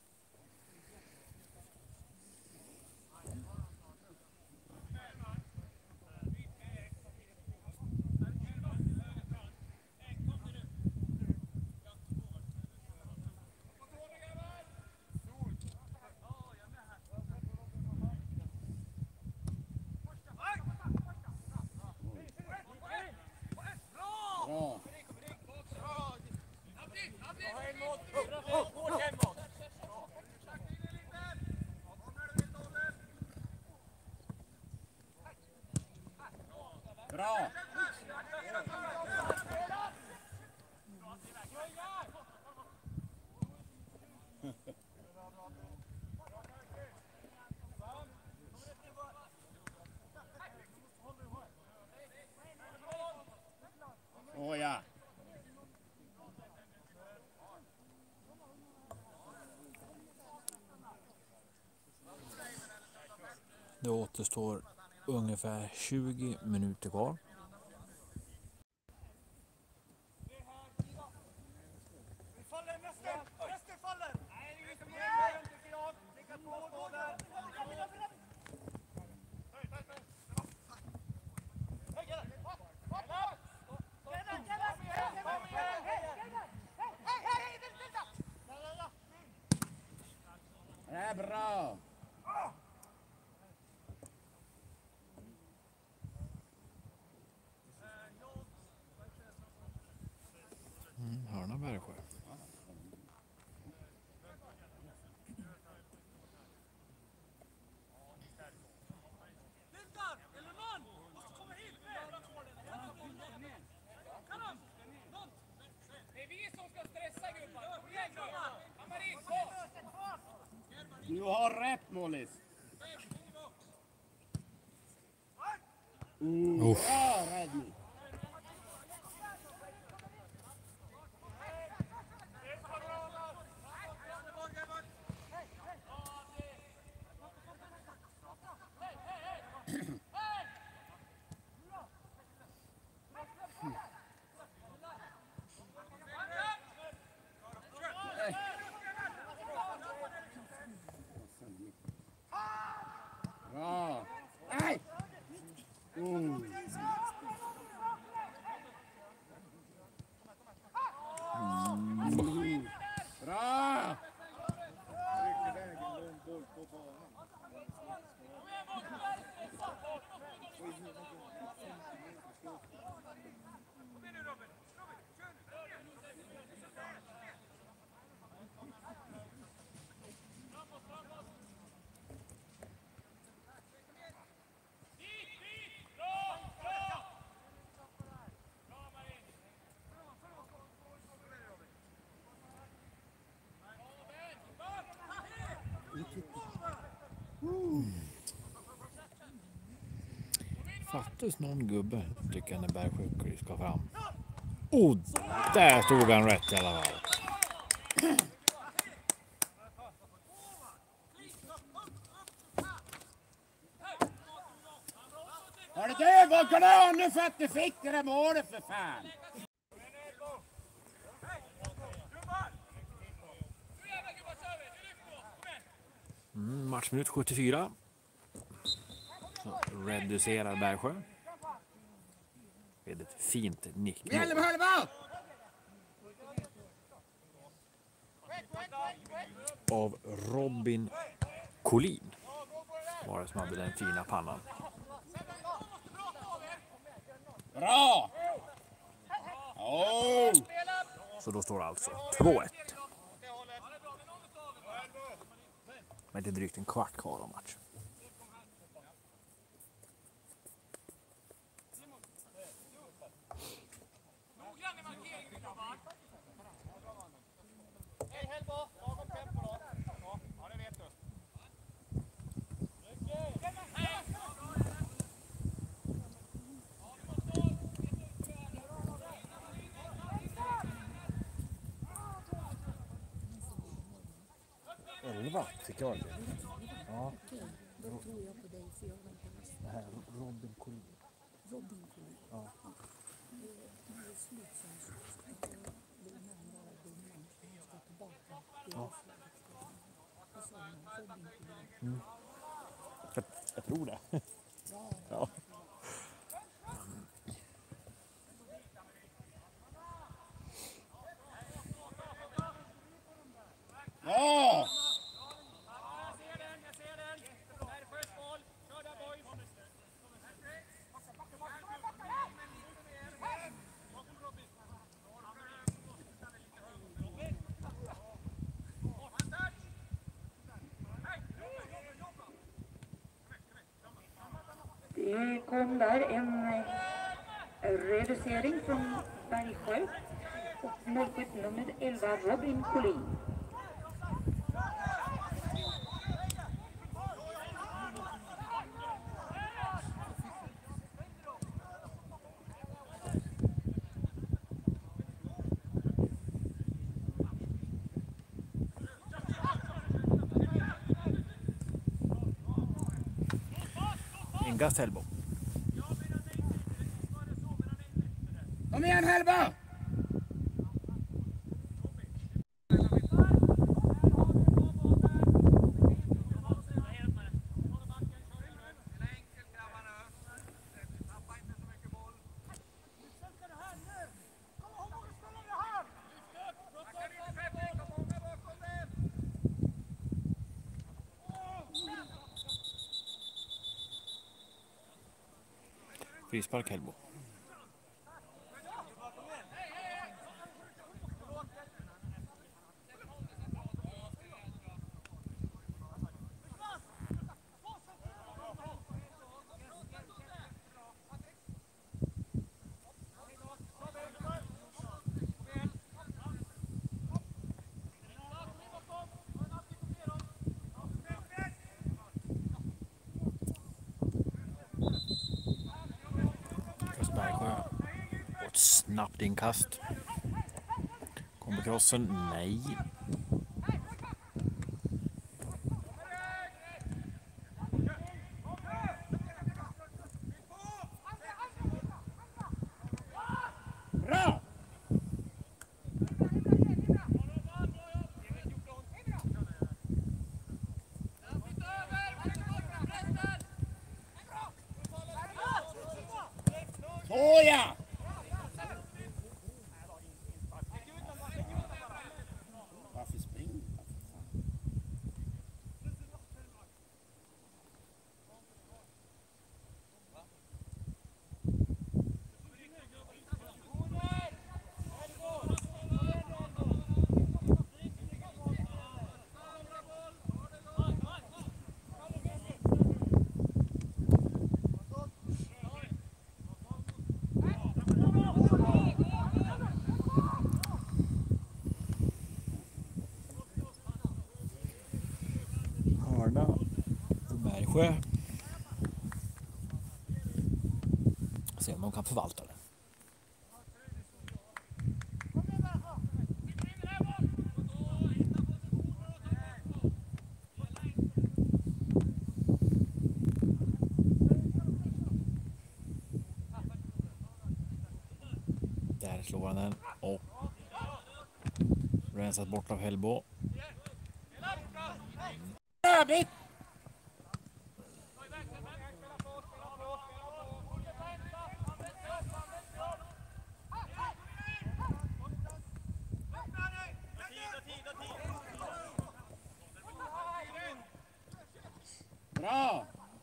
S3: Bra! Åh ja!
S2: Det återstår ungefär tjugo minuter kvar.
S5: Vi faller nästan! Nästan faller! Nej, det är inte mer. Tycker jag. Ligga på båda.
S3: Det är bra!
S2: Mm, hörna Bergsjö.
S3: Du har rätt, Målis. Mm, bra räddning. Bra. Nej! Mm. Mm. Bra!
S2: Fattas någon gubbe tycker jag när Bergsjö ska fram. Och där stod han rätt i alla fall.
S3: Hörru du, vad kan du ha nu för att du fick det där målet för fan?
S2: Mm, matchminut sjuttiofyra. Så reducerar Bergsjö. Med ett fint nickmål.
S3: Hjälm, håll bak!
S2: Av Robin Collin. Var det som hade den fina pannan.
S3: Bra! Oh.
S2: Så då står det alltså två ett. Men det är drygt en kvart kvar av matchen. elva fick jag det. Ja.
S6: Okej, då tror jag på dig för jag var inte alls.
S2: Det här Robin Collin.
S6: Robin Collin.
S2: Ja.
S6: Det är slut som ska domaren vara domaren så han ska tillbaka i
S2: Ja.
S6: avslaget. Vad sa man? Robin Collin.
S2: Mm. Jag, jag tror det.
S6: Ja,
S2: Ja.
S3: Ja!
S1: Det kom där en eh, reducering från Bergsjö och målskytt nummer elva Robin Collin.
S2: Ingast Hellbo.
S3: Kom igen Helba!
S2: Frispark Hellbo. Bergsjö. Och ett snabbt inkast. Kommer krossen? Nej.
S3: Bra! Såja! Varför springer du?
S2: Hörna för Bergsjö. Se om de kan förvalta det. Där slår han den och rensat bort av Hellbo.
S3: Övrigt! Bra!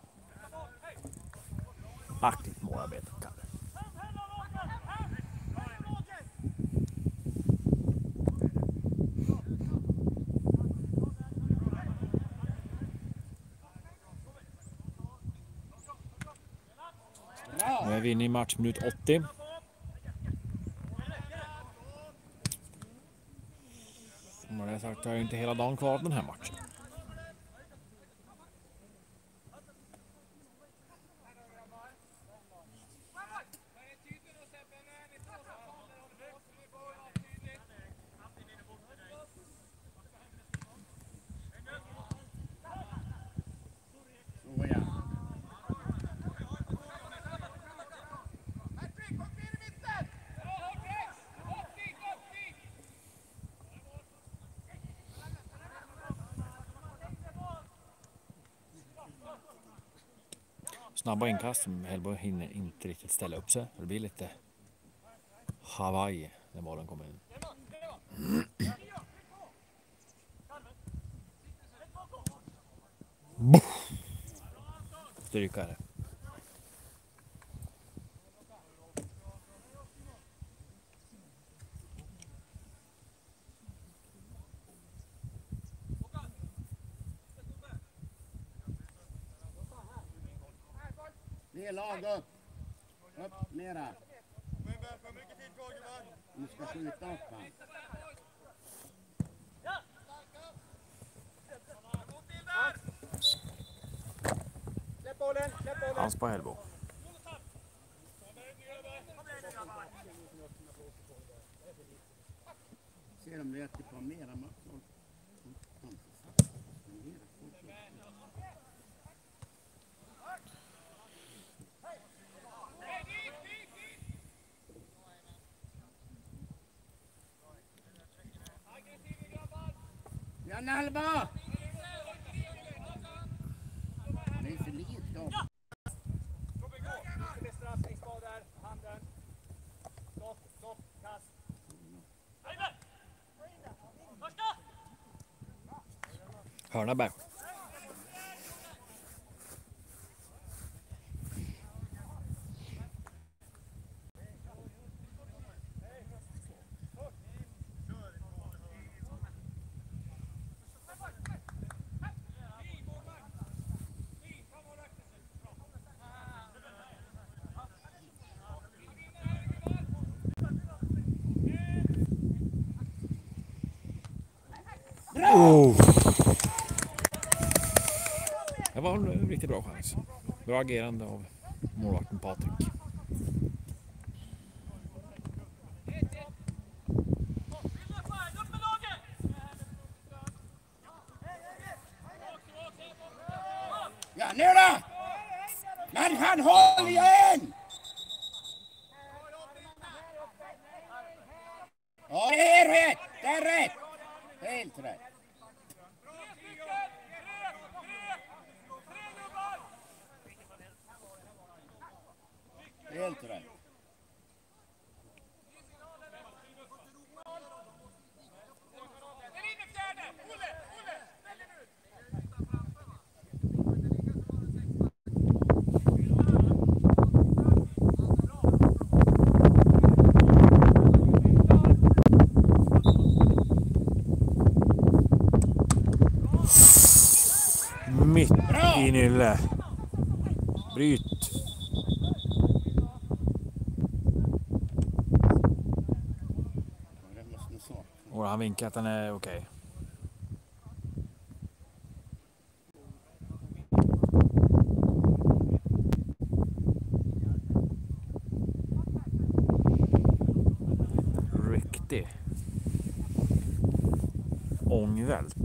S2: Aktivt målarbete kan det.
S3: Bra!
S2: Nu är vi inne i matchminut åttio. Som jag har sagt har jag inte hela dagen kvar den här matchen. snabba inkast. Hellborg hinner inte riktigt ställa upp sig. Det blir lite Hawaii när bollen kommer in. Strykare.
S3: Det är lag upp. Upp mera. Nu ska skjuta upp han.
S5: Släpp bollen, släpp bollen.
S2: Hans på Hellbo.
S3: Ser de det på mera matcher. Janne Alba! Det är för lite då.
S5: Det är straffningsbad där, handen. Stopp, stopp, kast.
S2: Hörnaberg. Oh. Det var en riktigt bra chans. Bra agerande av målvakten Patrik.
S3: Ja, nu då! Men han håller igen! Ja, det är rätt! Det är rätt! Helt rätt. Helt rätt.
S2: Mitt i Nylle. Bryt. Och han vinkar att den är okej. Okay. Riktig ångvält.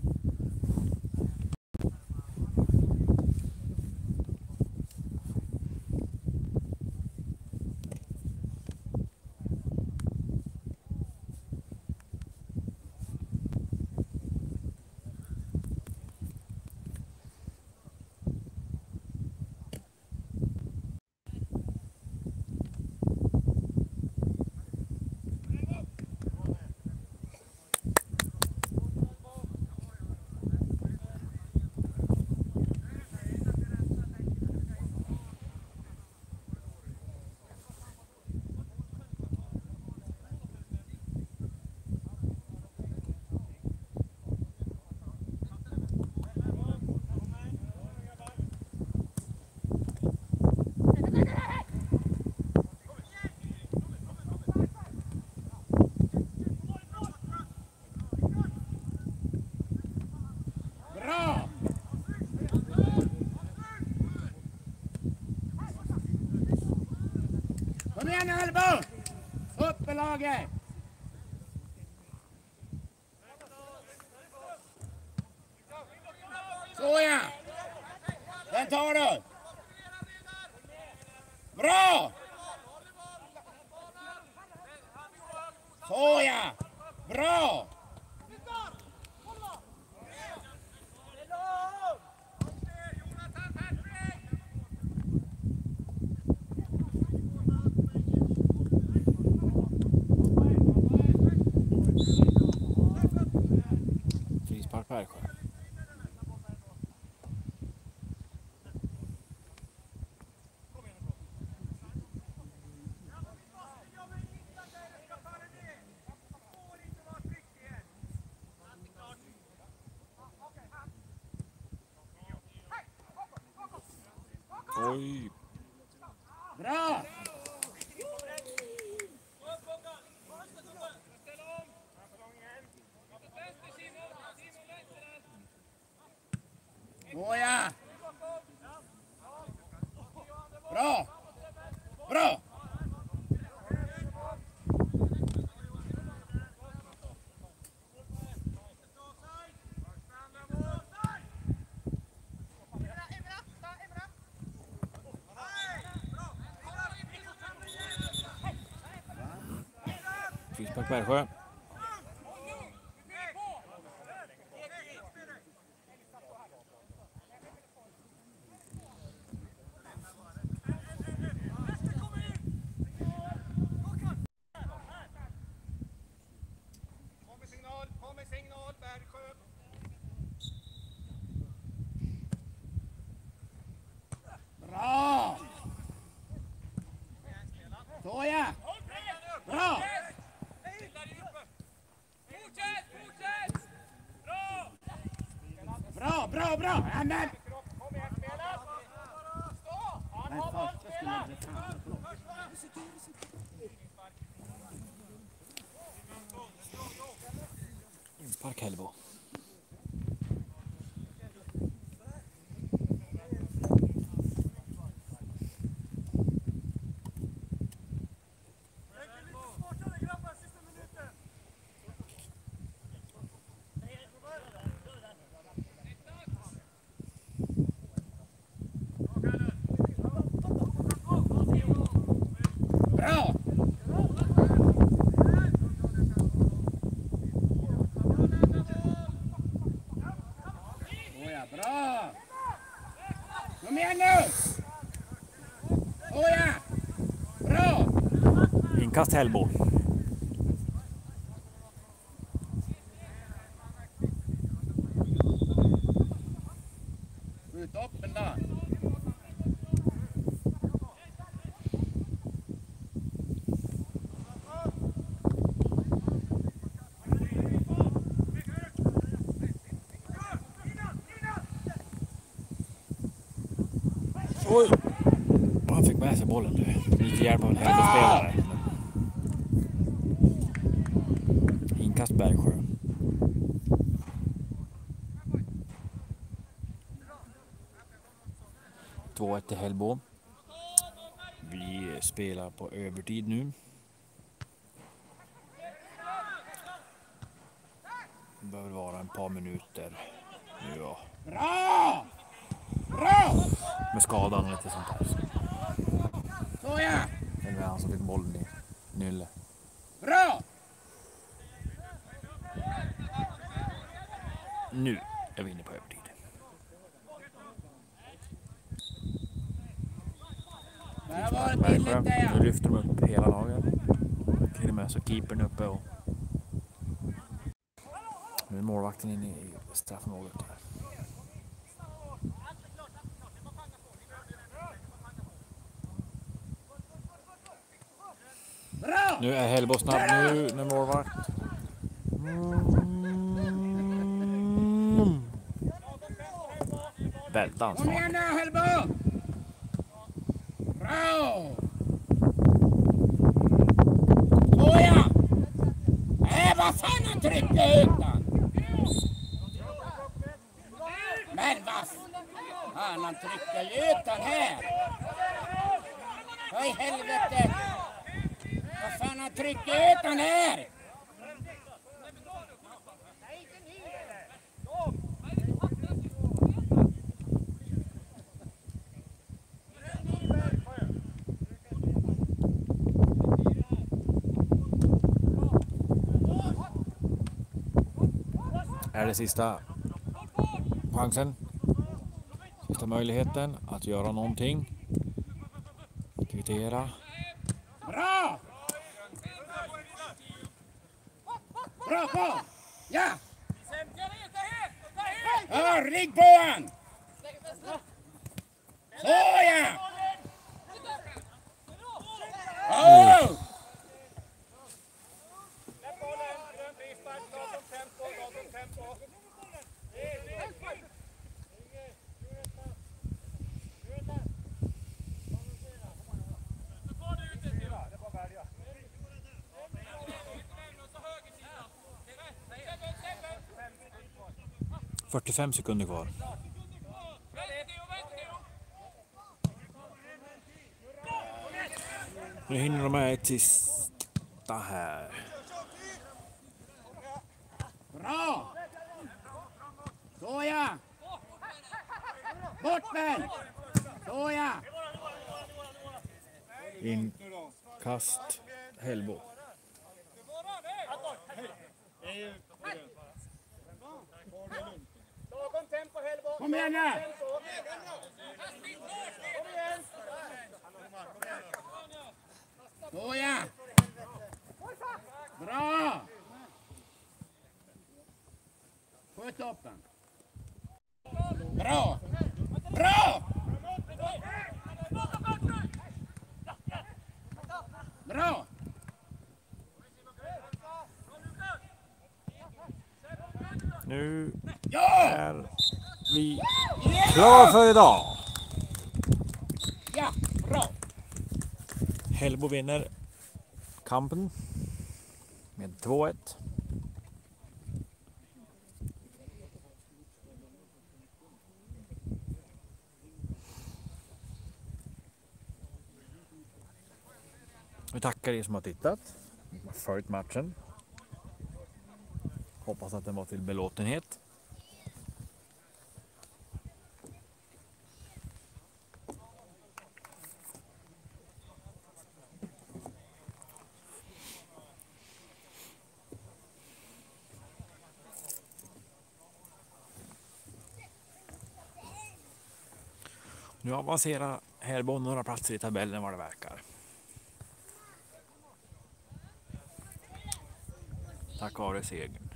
S2: Kom igen Albo! Upp med laget! Så ja! Den tar du! Bra! Så ja! Bra! Oj.
S3: Bra! Nåja! Bra! Bra!
S2: Frispark Bergsjö.
S5: Kommer signal, kommer signal, Bergsjö.
S3: Bra! Såja! Bra!
S5: Fortsätt, fortsätt! Bra!
S3: Bra, bra, bra! Amen!
S5: Kom igen, spela! Stå!
S3: Men första skulle bli fan.
S2: Inspark Hällbo.
S3: Bra! Såja, bra! Kom igen nu! Såja! Bra!
S2: Inkast Hällbo.
S3: Skjut upp den där.
S2: Oj! Han fick med sig bollen nu. Lite hjälp av en Hällbo-spelare. Inkast Bergsjö. två ett till Hällbo. Vi spelar på övertid nu. Det behöver vara en par minuter nu då.
S3: Bra! Bra!
S2: Med skadan och lite sånt där.
S3: Såja!
S2: Det var han som fick bollen i nylle.
S3: Bra!
S2: Nu är vi inne på övertid.
S3: Det har varit
S2: Bergsjö.
S3: billigt det,
S2: Nu
S3: ja.
S2: lyfter de upp hela laget. Till och med så keepern uppe och nu är målvakten inne i straffområdet där.
S3: Bra!
S2: Nu är Hällbo snabb nu med målvakt. Mm. Väldigt
S3: Kom
S2: ansvar.
S3: igen nu, Hällbo! Bra! Såja! Äh, vad fan han trycker ut den? Men vad fan han trycker ut den här? Vad i helvete? Vad fan han trycker ut den här?
S2: Är det sista chansen? Sista möjligheten att göra någonting. Kvittera.
S3: Bra! Bra, bra! Ja! Ja, rigg på han! Såja! Oh!
S5: Släpp bollen, grön frispark, lagom tempo, lagom tempo.
S2: fyrtiofem sekunder kvar. Nu hinner de med till sista här.
S3: Bra! Såja! Bort med! Såja!
S2: Inkast Hällbo.
S4: Lagom tempo, Hellbo.
S3: Kom igen nu! Såja! Bra! Sköt upp den. Bra! Bra! Bra!
S2: Nu
S3: Ja!
S2: är vi klara för idag.
S3: Ja, bra!
S2: Hällbo vinner kampen med två ett. Vi tackar er som har tittat, som har följt matchen. Hoppas att den var till belåtenhet. Nu avancerar Hällbo några platser i tabellen vad det verkar. Tack vare segern.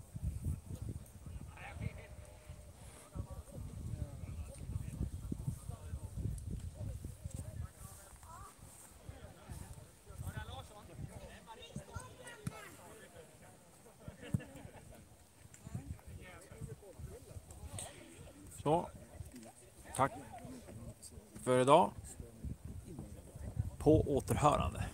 S2: Så, tack för idag. På återhörande.